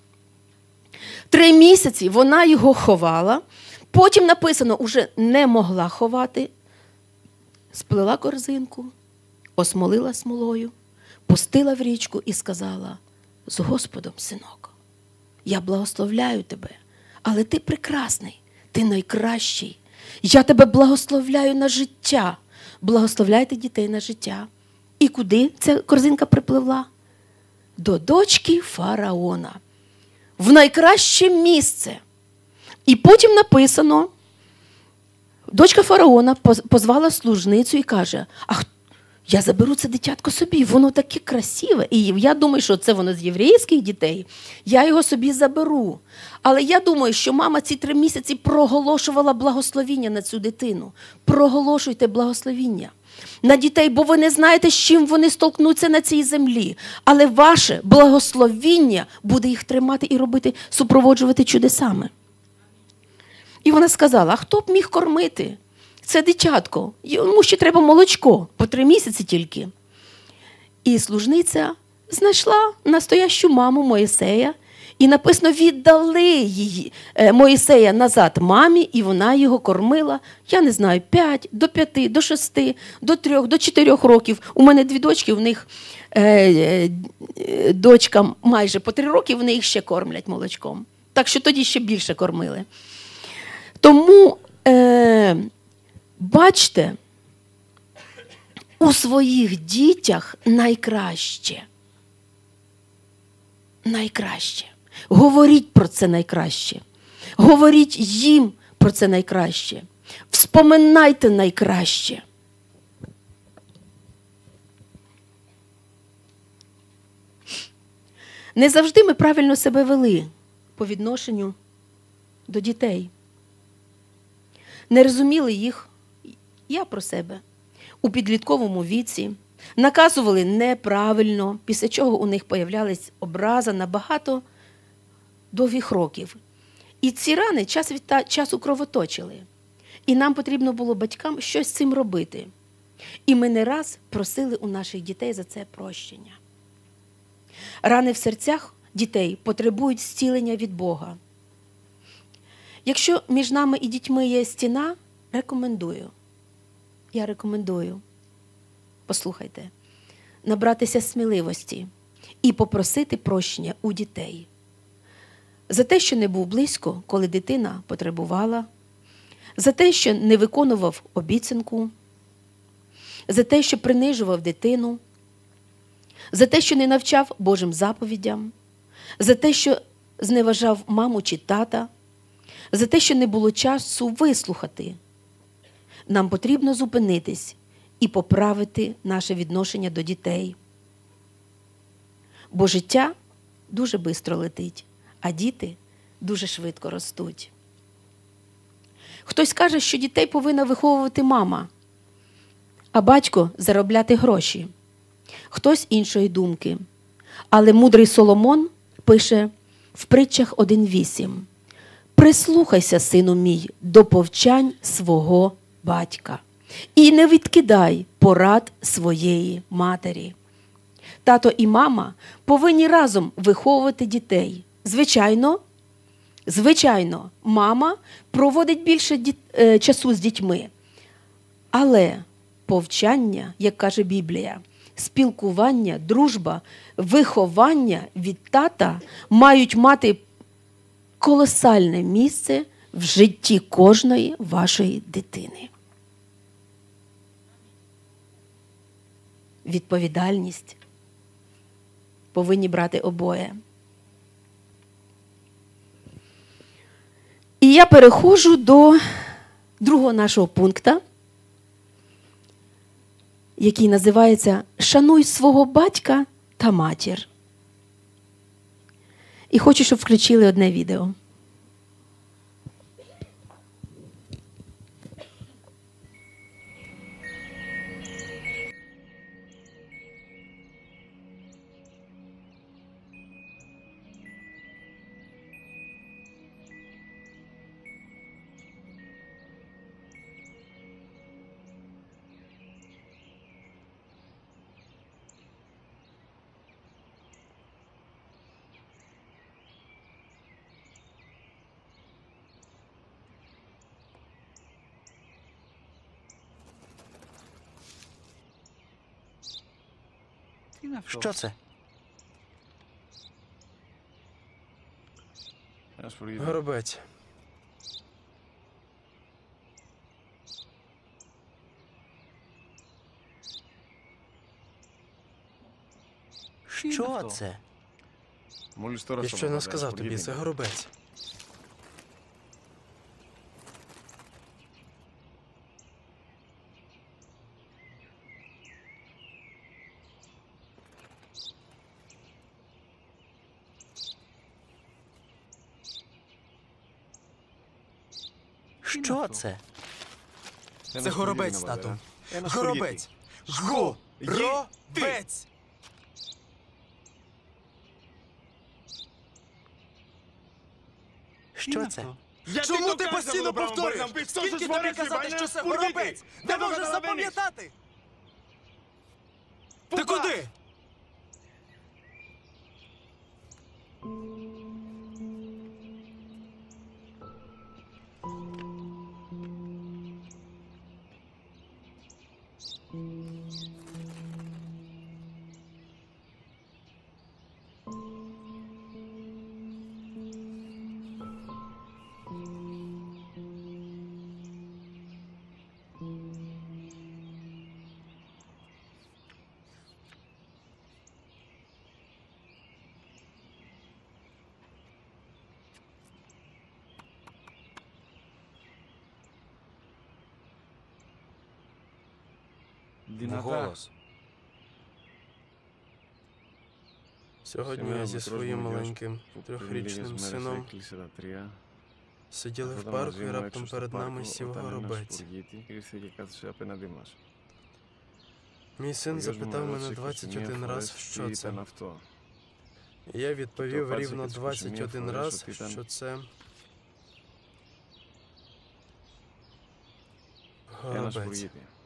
Три місяці вона його ховала, потім написано, уже не могла ховати, сплела корзинку, осмолила смолою, пустила в річку і сказала: з Господом, синок, я благословляю тебе, але ти прекрасний, ти найкращий. Я тебе благословляю на життя. Благословляйте дітей на життя. І куди ця корзинка припливла? До дочки фараона. В найкраще місце. І потім написано, дочка фараона позвала служницю і каже: а я заберу це дитятко собі, воно таке красиве. І я думаю, що це воно з єврейських дітей. Я його собі заберу. Але я думаю, що мама ці три місяці проголошувала благословіння на цю дитину. Проголошуйте благословіння на дітей, бо ви не знаєте, з чим вони столкнуться на цій землі. Але ваше благословіння буде їх тримати і робити, супроводжувати чудесами. І вона сказала: а хто б міг кормити це дитятко? Йому ще треба молочко, по три місяці тільки. І служниця знайшла настоящу маму Моїсея, і написано, віддали її, Моїсея назад мамі, і вона його кормила, я не знаю, п'ять, до п'яти, до шести, до трьох, до чотирьох років. У мене дві дочки, у них е, е, дочка майже по три роки, вони їх ще кормлять молочком. Так що тоді ще більше кормили. Тому, е, бачте, у своїх дітях найкраще. Найкраще. Говоріть про це найкраще. Говоріть їм про це найкраще. Вспоминайте найкраще. Не завжди ми правильно себе вели по відношенню до дітей. Не розуміли їх, я про себе, у підлітковому віці, наказували неправильно, після чого у них появлялась образа на багато довгих років. І ці рани час від часу кровоточили. І нам потрібно було батькам щось з цим робити. І ми не раз просили у наших дітей за це прощення. Рани в серцях дітей потребують зцілення від Бога. Якщо між нами і дітьми є стіна, рекомендую. Я рекомендую. Послухайте. Набратися сміливості і попросити прощення у дітей. За те, що не був близько, коли дитина потребувала. За те, що не виконував обіцянку. За те, що принижував дитину. За те, що не навчав Божим заповідям. За те, що зневажав маму чи тата. За те, що не було часу вислухати. Нам потрібно зупинитись і поправити наше відношення до дітей. Бо життя дуже швидко летить, а діти дуже швидко ростуть. Хтось каже, що дітей повинна виховувати мама, а батько заробляти гроші. Хтось іншої думки. Але мудрий Соломон пише в притчах один вісім. «Прислухайся, сину мій, до повчань свого батька, і не відкидай порад своєї матері». Тато і мама повинні разом виховувати дітей. Звичайно, звичайно, мама проводить більше діт... часу з дітьми. Але повчання, як каже Біблія, спілкування, дружба, виховання від тата мають мати колосальне місце в житті кожної вашої дитини. Відповідальність повинні брати обоє. І я переходжу до другого нашого пункту, який називається «Шануй свого батька та матір». І хочу, щоб включили одне відео. Що це? Горобець. Що це? Я щойно сказав тобі, це горобець. Що це? Це горобець, тату. Горобець. Горобець. Що це? Чому ти постійно повторюєш? Скільки тобі казати, що це горобець? Не можеш запам'ятати? Ти куди? Голос. Сьогодні я зі своїм маленьким трьохрічним сином сиділи в парку і раптом перед нами сів горобець. Мій син запитав мене двадцять один раз, що це. Я відповів рівно двадцять один раз, що це горобець.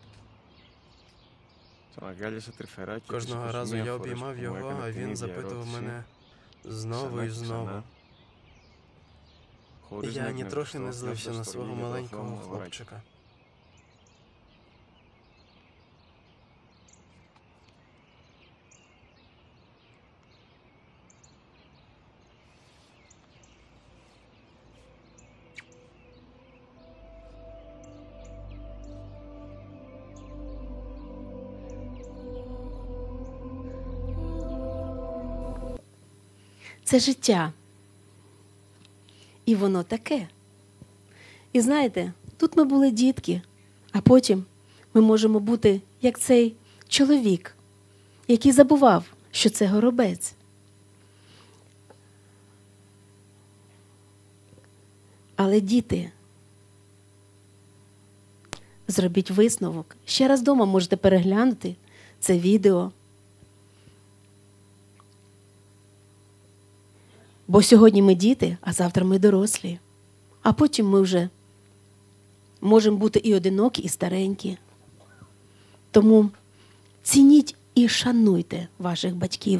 Кожного разу я обіймав його, а він запитував мене знову і знову. Я ні трохи не злився на свого маленького хлопчика. Це життя. І воно таке. І знаєте, тут ми були дітки, а потім ми можемо бути, як цей чоловік, який забував, що це горобець. Але діти, зробіть висновок. Ще раз вдома можете переглянути це відео. Бо сьогодні ми діти, а завтра ми дорослі. А потім ми вже можемо бути і одинокі, і старенькі. Тому цініть і шануйте ваших батьків.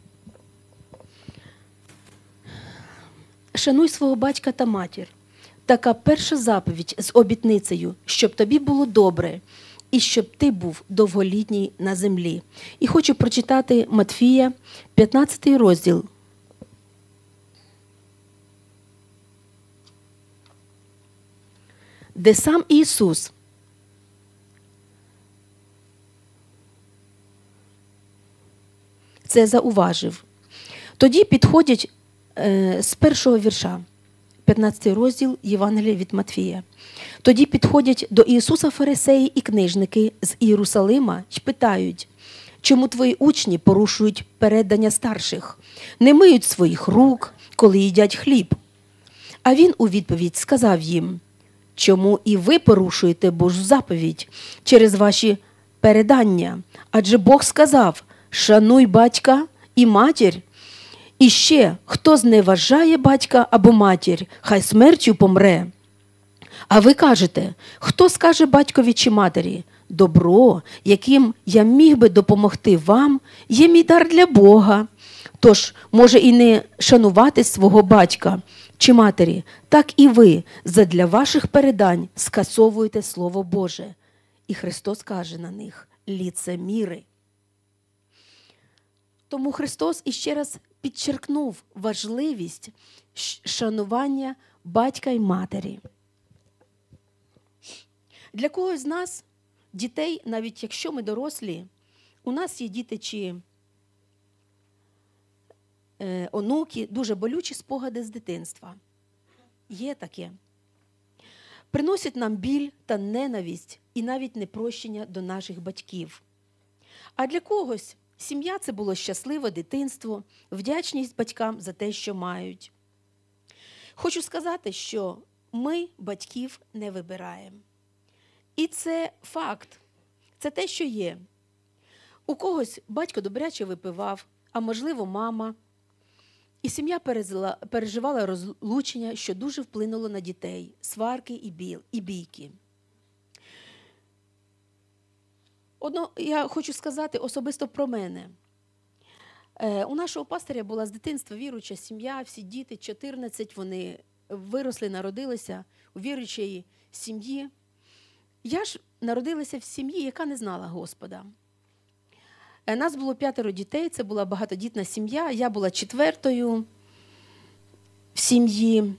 Шануй свого батька та матір. Така перша заповідь з обітницею, щоб тобі було добре і щоб ти був довголітній на землі. І хочу прочитати Матфія, п'ятнадцятий розділ. Де сам Ісус це зауважив. Тоді підходять е, з першого вірша, п'ятнадцятий розділ Євангелія від Матфія. Тоді підходять до Ісуса фарисеї і книжники з Ієрусалима й питають, чому твої учні порушують передання старших, не миють своїх рук, коли їдять хліб. А він у відповідь сказав їм, чому і ви порушуєте Божу заповідь через ваші передання? Адже Бог сказав, шануй батька і матір. І ще, хто зневажає батька або матір, хай смертю помре. А ви кажете, хто скаже батькові чи матері, добро, яким я міг би допомогти вам, є мій дар для Бога. Тож, може і не шанувати свого батька чи матері, так і ви задля ваших передань скасовуєте Слово Боже. І Христос каже на них, ліцеміри. Тому Христос іще раз підчеркнув важливість шанування батька й матері. Для когось з нас, дітей, навіть якщо ми дорослі, у нас є діти чи е, онуки, дуже болючі спогади з дитинства. Є таке. Приносять нам біль та ненависть і навіть непрощення до наших батьків. А для когось сім'я – це було щасливе дитинство, вдячність батькам за те, що мають. Хочу сказати, що ми батьків не вибираємо. І це факт, це те, що є. У когось батько добряче випивав, а можливо мама. І сім'я переживала розлучення, що дуже вплинуло на дітей, сварки і, біл, і бійки. Одно, я хочу сказати особисто про мене. Е, у нашого пастиря була з дитинства віруюча сім'я, всі діти, чотирнадцять, вони виросли, народилися у віруючій сім'ї. Я ж народилася в сім'ї, яка не знала Господа. Е, нас було п'ятеро дітей, це була багатодітна сім'я, я була четвертою в сім'ї.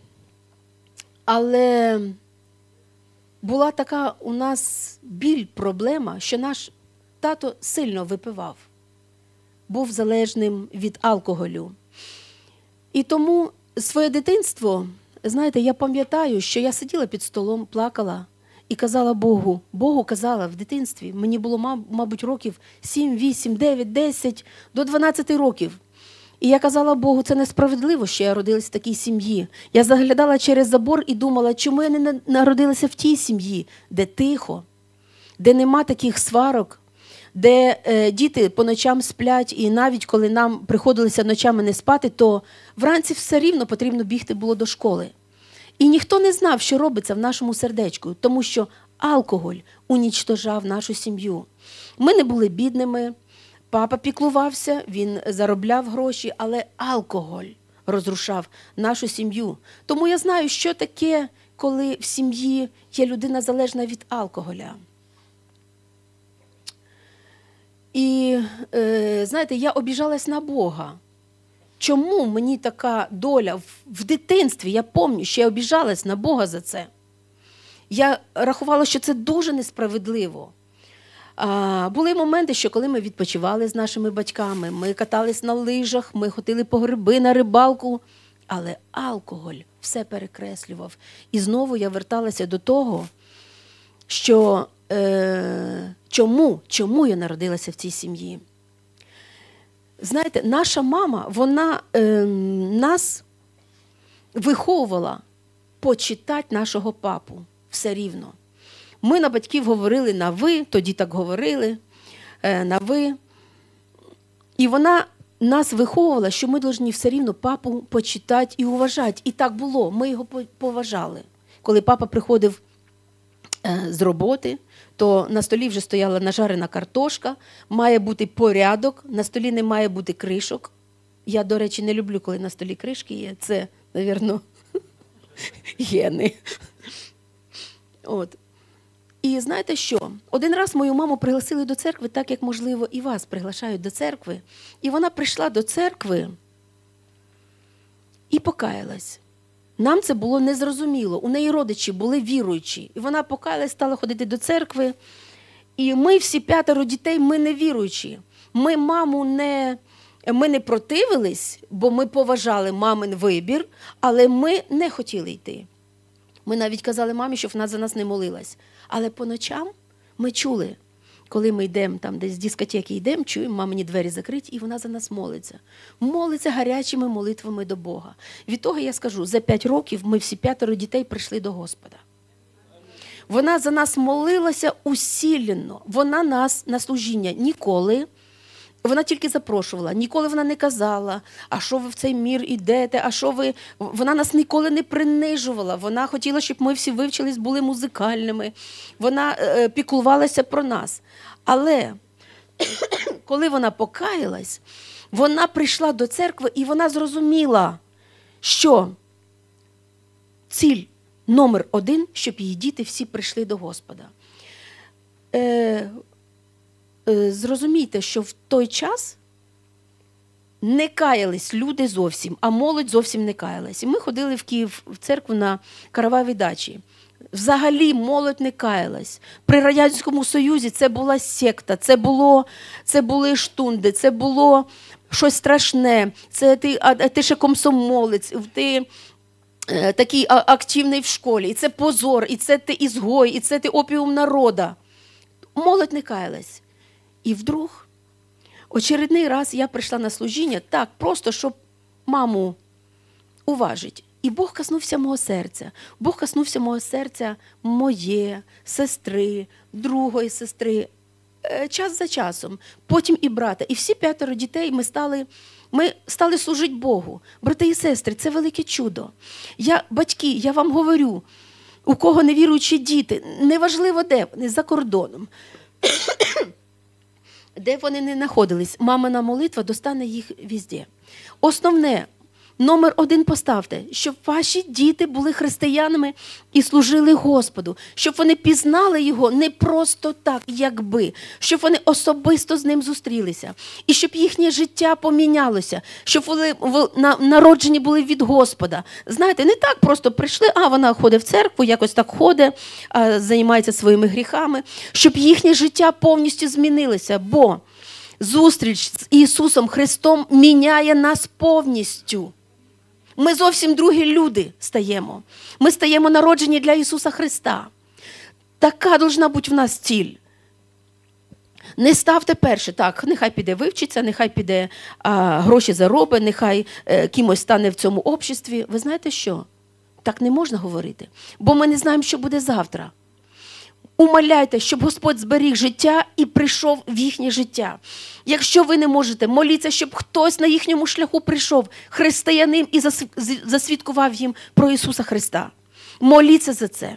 Але була така у нас біль, проблема, що наш тато сильно випивав, був залежним від алкоголю. І тому своє дитинство, знаєте, я пам'ятаю, що я сиділа під столом, плакала і казала Богу, Богу казала в дитинстві, мені було, мабуть, років сім, вісім, дев'ять, десять, до дванадцяти років. І я казала Богу, це несправедливо, що я родилася в такій сім'ї. Я заглядала через забор і думала, чому я не народилася в тій сім'ї, де тихо, де нема таких сварок, де е, діти по ночам сплять, і навіть коли нам приходилося ночами не спати, то вранці все рівно потрібно бігти було до школи. І ніхто не знав, що робиться в нашому сердечку, тому що алкоголь унічтожав нашу сім'ю. Ми не були бідними, папа піклувався, він заробляв гроші, але алкоголь розрушав нашу сім'ю. Тому я знаю, що таке, коли в сім'ї є людина залежна від алкоголя. І, е, знаєте, я обіжалась на Бога. Чому мені така доля в, в дитинстві? Я пам'ятаю, що я обіжалась на Бога за це. Я рахувала, що це дуже несправедливо. А, були моменти, що коли ми відпочивали з нашими батьками, ми катались на лижах, ми ходили по гриби, на рибалку, але алкоголь все перекреслював. І знову я верталася до того, що е, чому, чому я народилася в цій сім'ї. Знаєте, наша мама, вона е, нас виховувала почитати нашого папу все рівно. Ми на батьків говорили на «ви», тоді так говорили, е, на «ви». І вона нас виховувала, що ми повинні все рівно папу почитати і уважати. І так було, ми його поважали. Коли папа приходив е, з роботи, то на столі вже стояла нажарена картошка, має бути порядок, на столі не має бути кришок. Я, до речі, не люблю, коли на столі кришки є. Це, мабуть, гени. От. І знаєте що? Один раз мою маму пригласили до церкви, так як, можливо, і вас приглашають до церкви. І вона прийшла до церкви і покаялась. Нам це було незрозуміло. У неї родичі були віруючі. І вона покаялась, стала ходити до церкви. І ми всі п'ятеро дітей, ми не віруючі. Ми маму не, ми не противились, бо ми поважали мамин вибір, але ми не хотіли йти. Ми навіть казали мамі, щоб вона за нас не молилась. Але по ночам ми чули, коли ми йдемо, там десь з дискотеки йдемо, чуємо, мамині двері закриті, і вона за нас молиться. Молиться гарячими молитвами до Бога. Від того я скажу, за п'ять років ми всі п'ятеро дітей прийшли до Господа. Вона за нас молилася усілено. Вона нас на служіння ніколи, вона тільки запрошувала, ніколи вона не казала, а що ви в цей мір ідете, а що ви... Вона нас ніколи не принижувала, вона хотіла, щоб ми всі вивчились, були музикальними, вона е, піклувалася про нас. Але коли вона покаялась, вона прийшла до церкви і вона зрозуміла, що ціль номер один, щоб її діти всі прийшли до Господа. Е, е, зрозумійте, що в той час не каялись люди зовсім, а молодь зовсім не каялась. І ми ходили в Київ в церкву на Караваєвій дачі. Взагалі молодь не каялась. При Радянському Союзі це була секта, це, було, це були штунди, це було щось страшне, це ти, а, ти ще комсомолець, ти такий активний в школі, і це позор, і це ти ізгой, і це ти опіум народа. Молодь не каялась. І вдруг, очередний раз я прийшла на служіння, так, просто, щоб маму уважити. І Бог коснувся мого серця. Бог коснувся мого серця моє, сестри, другої сестри, час за часом, потім і брата. І всі п'ятеро дітей ми стали, ми стали служити Богу. Брати і сестри, це велике чудо. Я, батьки, я вам говорю, у кого невіруючі діти, неважливо де, вони за кордоном, де вони не знаходились, мамина молитва достане їх везде. Основне, номер один поставте, щоб ваші діти були християнами і служили Господу, щоб вони пізнали Його не просто так, якби, щоб вони особисто з Ним зустрілися, і щоб їхнє життя помінялося, щоб вони народжені були від Господа. Знаєте, не так просто прийшли, а вона ходить в церкву, якось так ходить, займається своїми гріхами, щоб їхнє життя повністю змінилося, бо зустріч з Ісусом Христом міняє нас повністю. Ми зовсім другі люди стаємо. Ми стаємо народжені для Ісуса Христа. Така должна бути в нас ціль. Не ставте перше, так, нехай піде вивчиться, нехай піде а, гроші заробить, нехай е, кимось стане в цьому обществі. Ви знаєте що? Так не можна говорити, бо ми не знаємо, що буде завтра. Умоляйте, щоб Господь зберіг життя і прийшов в їхнє життя. Якщо ви не можете, моліться, щоб хтось на їхньому шляху прийшов, християнин, і засвідкував їм про Ісуса Христа. Моліться за це.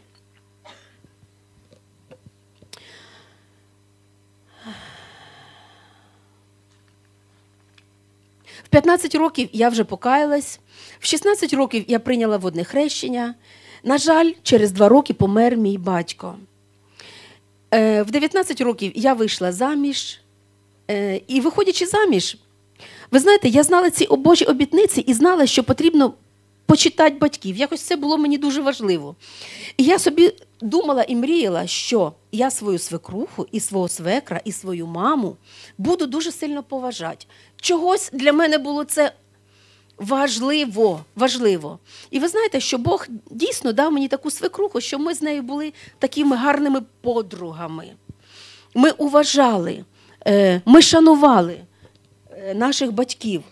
В п'ятнадцять років я вже покаялась, в шістнадцять років я прийняла водне хрещення. На жаль, через два роки помер мій батько. В дев'ятнадцять років я вийшла заміж, і виходячи заміж, ви знаєте, я знала ці Божі обітниці і знала, що потрібно почитати батьків. Якось це було мені дуже важливо. І я собі думала і мріяла, що я свою свекруху, і свого свекра, і свою маму буду дуже сильно поважати. Чогось для мене було це важливо, важливо. І ви знаєте, що Бог дійсно дав мені таку свекруху, що ми з нею були такими гарними подругами. Ми уважали, ми шанували наших батьків.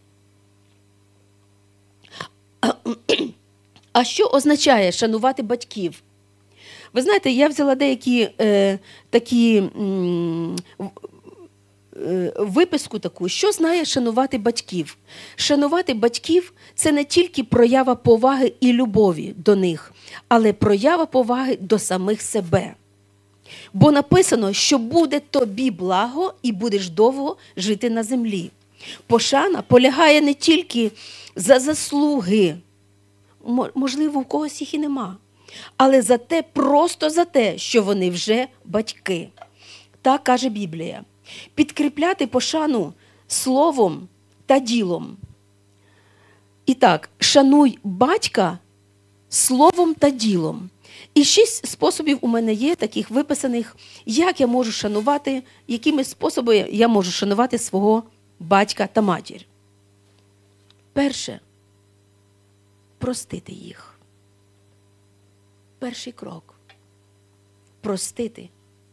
А що означає шанувати батьків? Ви знаєте, я взяла деякі е, такі м, е, виписку таку, що знає шанувати батьків. Шанувати батьків – це не тільки проява поваги і любові до них, але проява поваги до самих себе. Бо написано, що буде тобі благо і будеш довго жити на землі. Пошана полягає не тільки за заслуги, можливо, у когось їх і нема, але за те, просто за те, що вони вже батьки. Так каже Біблія. Підкріпляти пошану словом та ділом. І так, шануй батька словом та ділом. І шість способів у мене є, таких виписаних, як я можу шанувати, якими способами я можу шанувати свого батька та матір. Перше – простити їх. Перший крок – простити.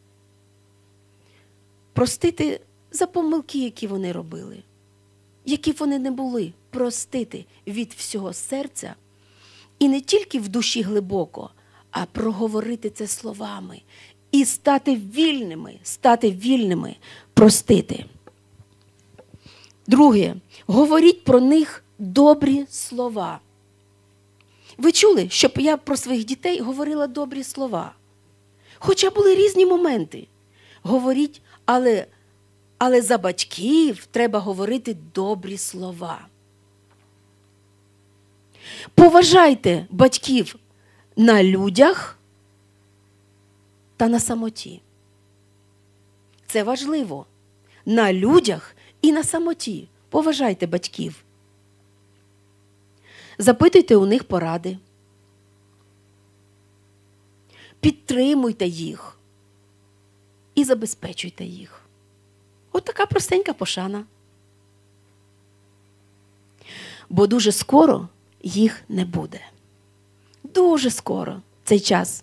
Простити за помилки, які вони робили, які б вони не були. Простити від всього серця і не тільки в душі глибоко, а проговорити це словами і стати вільними, стати вільними, простити. Друге, говоріть про них добрі слова. Ви чули, щоб я про своїх дітей говорила добрі слова? Хоча були різні моменти. Говоріть, але, але за батьків треба говорити добрі слова. Поважайте батьків на людях та на самоті. Це важливо. На людях і на самоті. Поважайте батьків. Запитуйте у них поради. Підтримуйте їх. І забезпечуйте їх. От така простенька пошана. Бо дуже скоро їх не буде. Дуже скоро цей час.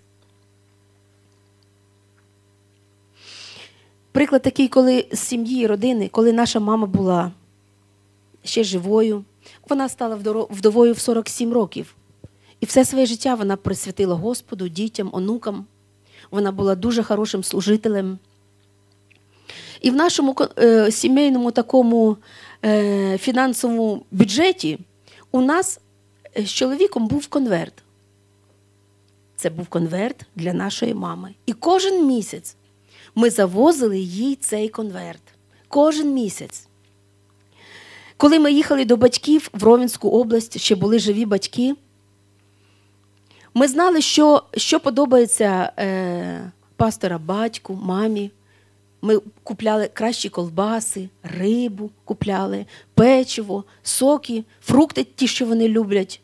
Приклад такий, коли з сім'ї, родини, коли наша мама була ще живою, вона стала вдовою в сорок сім років. І все своє життя вона присвятила Господу, дітям, онукам. Вона була дуже хорошим служителем. І в нашому е, сімейному такому е, фінансовому бюджеті у нас з чоловіком був конверт. Це був конверт для нашої мами. І кожен місяць ми завозили їй цей конверт. Кожен місяць. Коли ми їхали до батьків в Ровенську область, ще були живі батьки, ми знали, що, що подобається е, пастора батьку, мамі. Ми купляли кращі ковбаси, рибу купляли, печиво, соки, фрукти ті, що вони люблять.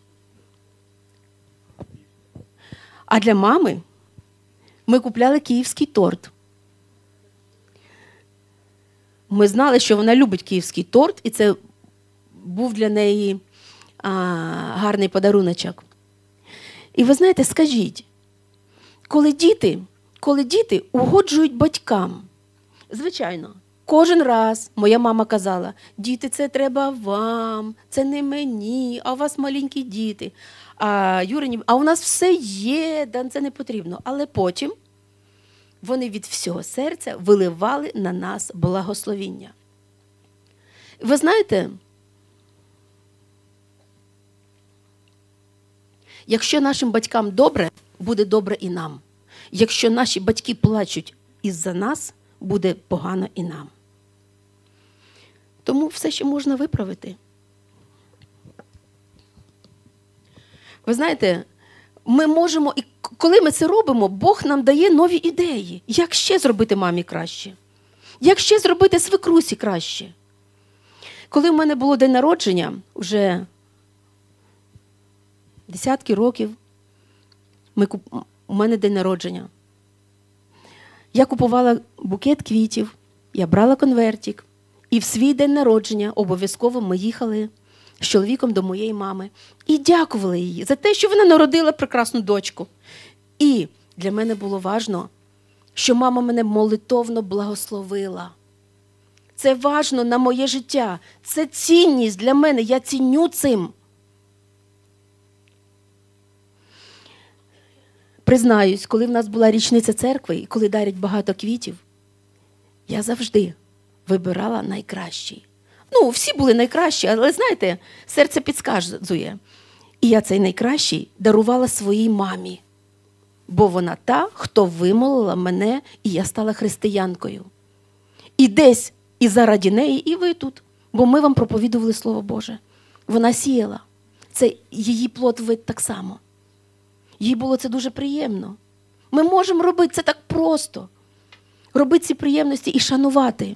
А для мами ми купляли київський торт. Ми знали, що вона любить київський торт, і це був для неї а, гарний подаруночок. І ви знаєте, скажіть, коли діти, коли діти угоджують батькам, звичайно, кожен раз моя мама казала, діти, це треба вам, це не мені, а у вас маленькі діти. А Юрині, а у нас все є, да, це не потрібно. Але потім вони від всього серця виливали на нас благословіння. Ви знаєте, якщо нашим батькам добре, буде добре і нам. Якщо наші батьки плачуть із-за нас, буде погано і нам. Тому все ще можна виправити. Ви знаєте, ми можемо, і коли ми це робимо, Бог нам дає нові ідеї. Як ще зробити мамі краще? Як ще зробити свекрусі краще? Коли в мене було день народження, вже десятки років, ми, у мене день народження. Я купувала букет квітів, я брала конвертик, і в свій день народження обов'язково ми їхали з чоловіком до моєї мами і дякували їй за те, що вона народила прекрасну дочку. І для мене було важливо, що мама мене молитовно благословила. Це важливо на моє життя. Це цінність для мене. Я ціню цим. Признаюсь, коли в нас була річниця церкви, і коли дарять багато квітів, я завжди вибирала найкращий. Ну, всі були найкращі, але, знаєте, серце підказує. І я цей найкращий дарувала своїй мамі. Бо вона та, хто вимолила мене, і я стала християнкою. І десь, і заради неї, і ви тут. Бо ми вам проповідували Слово Боже. Вона сіяла. Це її плод ви так само. Їй було це дуже приємно. Ми можемо робити це так просто. Робити ці приємності і шанувати.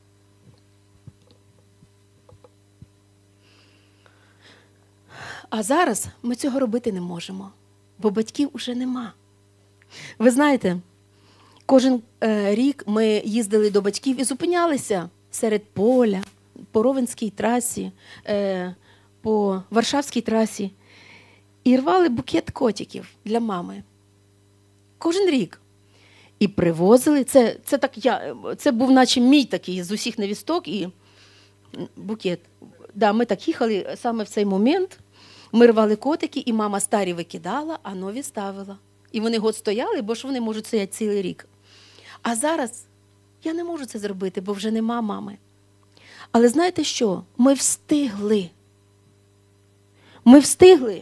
А зараз ми цього робити не можемо, бо батьків уже нема. Ви знаєте, кожен е, рік ми їздили до батьків і зупинялися серед поля, по Ровенській трасі, е, по Варшавській трасі і рвали букет котиків для мами. Кожен рік. І привозили, це, це, так я, це був наче мій такий з усіх невісток і букет. Да, ми так їхали саме в цей момент, ми рвали котики, і мама старі викидала, а нові ставила. І вони год стояли, бо ж вони можуть стояти цілий рік. А зараз я не можу це зробити, бо вже нема мами. Але знаєте що? Ми встигли. Ми встигли.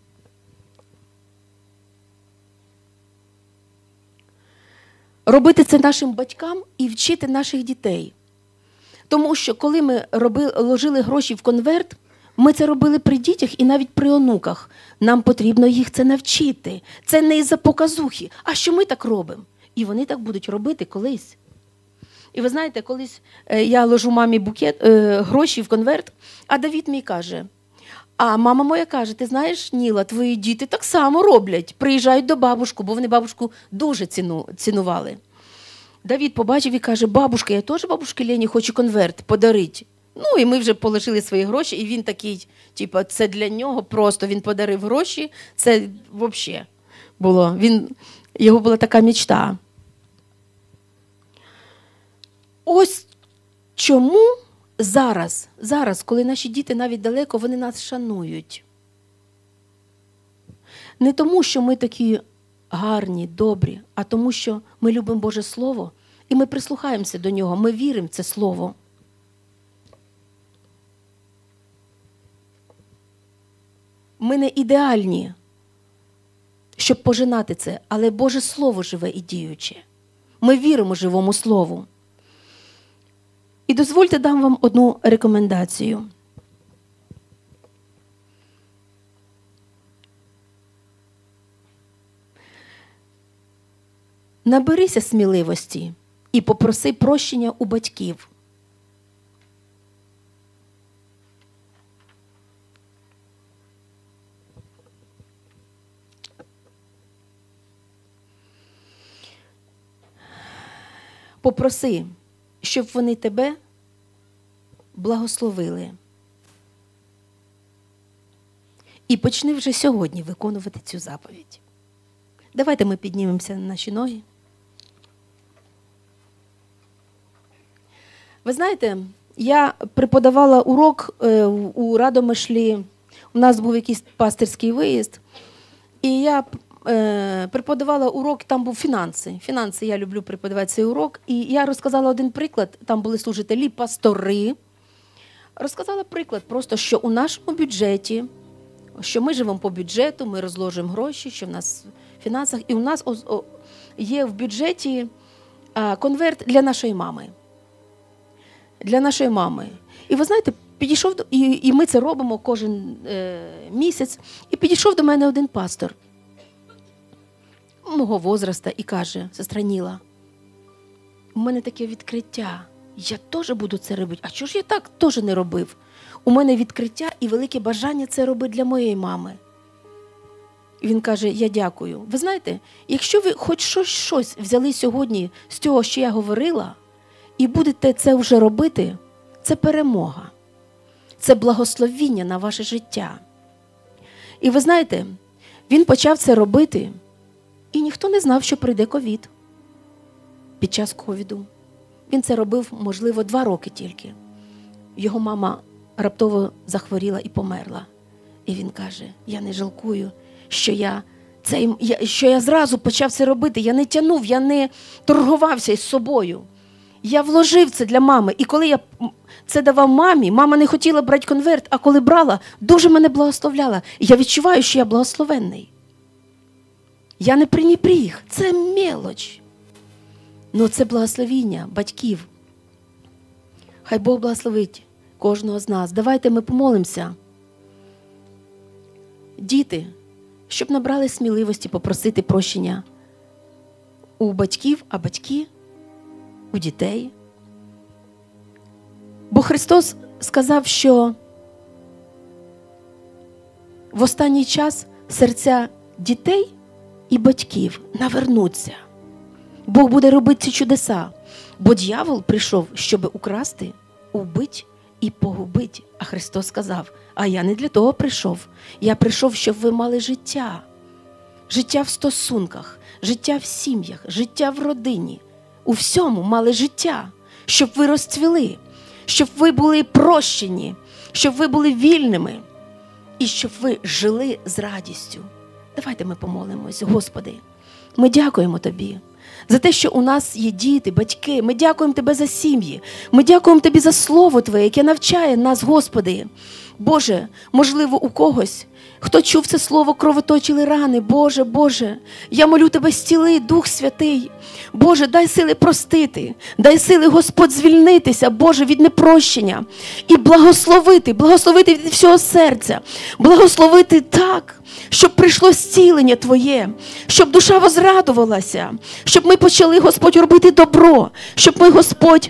Робити це нашим батькам і вчити наших дітей. Тому що коли ми робили, ложили гроші в конверт, ми це робили при дітях і навіть при онуках. Нам потрібно їх це навчити. Це не із-за показухи. А що ми так робимо? І вони так будуть робити колись. І ви знаєте, колись я ложу мамі букет, е, гроші в конверт, а Давід мій каже, а мама моя каже, ти знаєш, Ніла, твої діти так само роблять, приїжджають до бабушку, бо вони бабушку дуже ціну, цінували. Давід побачив і каже, бабушка, я теж бабушці Лені хочу конверт подарити. Ну, і ми вже положили свої гроші, і він такий, типу, це для нього просто, він подарив гроші, це взагалі було, він, його була така мечта. Ось чому зараз, зараз, коли наші діти навіть далеко, вони нас шанують. Не тому, що ми такі гарні, добрі, а тому, що ми любимо Боже Слово, і ми прислухаємося до нього, ми віримо в це Слово. Ми не ідеальні, щоб пожинати це, але Боже Слово живе і діюче. Ми віримо живому Слову. І дозвольте дам вам одну рекомендацію. Наберися сміливості і попроси прощення у батьків. Попроси, щоб вони тебе благословили. І почни вже сьогодні виконувати цю заповідь. Давайте ми піднімемося на наші ноги. Ви знаєте, я преподавала урок у Радомишлі, у нас був якийсь пастирський виїзд, і я преподавала урок, там був фінанси. Фінанси, я люблю преподавати цей урок. І я розказала один приклад, там були служителі, пастори. Розказала приклад просто, що у нашому бюджеті, що ми живемо по бюджету, ми розложимо гроші, що в нас в фінансах, і у нас є в бюджеті конверт для нашої мами. Для нашої мами. І ви знаєте, підійшов, і, і ми це робимо кожен е, місяць, і підійшов до мене один пастор мого возраста і каже, сестра Ніла, у мене таке відкриття, я теж буду це робити. А чого ж я так теж не робив? У мене відкриття і велике бажання це робити для моєї мами. І він каже, я дякую. Ви знаєте, якщо ви хоч щось, щось взяли сьогодні з того, що я говорила, і будете це вже робити, це перемога. Це благословіння на ваше життя. І ви знаєте, він почав це робити, і ніхто не знав, що прийде ковід під час ковіду. Він це робив, можливо, два роки тільки. Його мама раптово захворіла і померла. І він каже, я не жалкую, що я, це, що я зразу почав це робити. Я не тягнув, я не торгувався із собою. Я вложив це для мами. І коли я це давав мамі, мама не хотіла брати конверт, а коли брала, дуже мене благословляла. І я відчуваю, що я благословенний. Я не пренебріг. Це мелоч. Ну це благословіння батьків. Хай Бог благословить кожного з нас. Давайте ми помолимося. Діти, щоб набрали сміливості попросити прощення у батьків, а батьки у дітей. Бо Христос сказав, що в останній час серця дітей і батьків навернуться. Бог буде робити ці чудеса, бо дьявол прийшов, щоб украсти, убити і погубити. А Христос сказав, а я не для того прийшов. Я прийшов, щоб ви мали життя. Життя в стосунках, життя в сім'ях, життя в родині. У всьому мали життя, щоб ви розцвіли, щоб ви були прощені, щоб ви були вільними і щоб ви жили з радістю. Давайте ми помолимось. Господи, ми дякуємо Тобі за те, що у нас є діти, батьки. Ми дякуємо Тебе за сім'ї. Ми дякуємо Тобі за Слово Твоє, яке навчає нас, Господи. Боже, можливо, у когось, хто чув це слово, кровоточили рани. Боже, Боже, я молю Тебе, зціли, Дух Святий. Боже, дай сили простити, дай сили, Господь, звільнитися, Боже, від непрощення. І благословити, благословити від всього серця, благословити так, щоб прийшло зцілення Твоє, щоб душа возрадувалася, щоб ми почали, Господь, робити добро, щоб ми, Господь,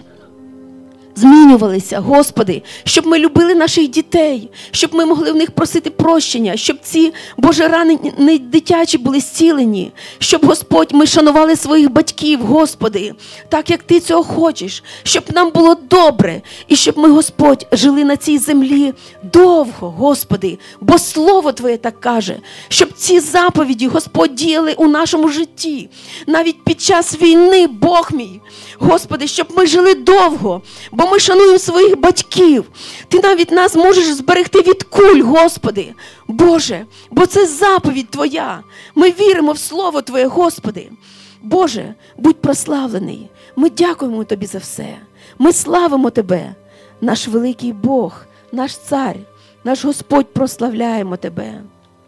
змінювалися, Господи, щоб ми любили наших дітей, щоб ми могли в них просити прощення, щоб ці, Боже, рани не дитячі були зцілені, щоб, Господь, ми шанували своїх батьків, Господи, так, як Ти цього хочеш, щоб нам було добре, і щоб ми, Господь, жили на цій землі довго, Господи, бо Слово Твоє так каже, щоб ці заповіді, Господь, діяли у нашому житті, навіть під час війни, Бог мій, Господи, щоб ми жили довго, бо ми шануємо своїх батьків. Ти навіть нас можеш зберегти від куль, Господи. Боже, бо це заповідь Твоя. Ми віримо в Слово Твоє, Господи. Боже, будь прославлений. Ми дякуємо Тобі за все. Ми славимо Тебе, наш великий Бог, наш Цар, наш Господь, прославляємо Тебе.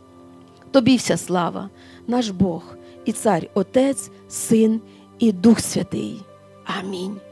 Тобі вся слава, наш Бог і Цар, Отець, Син і Дух Святий. Амінь.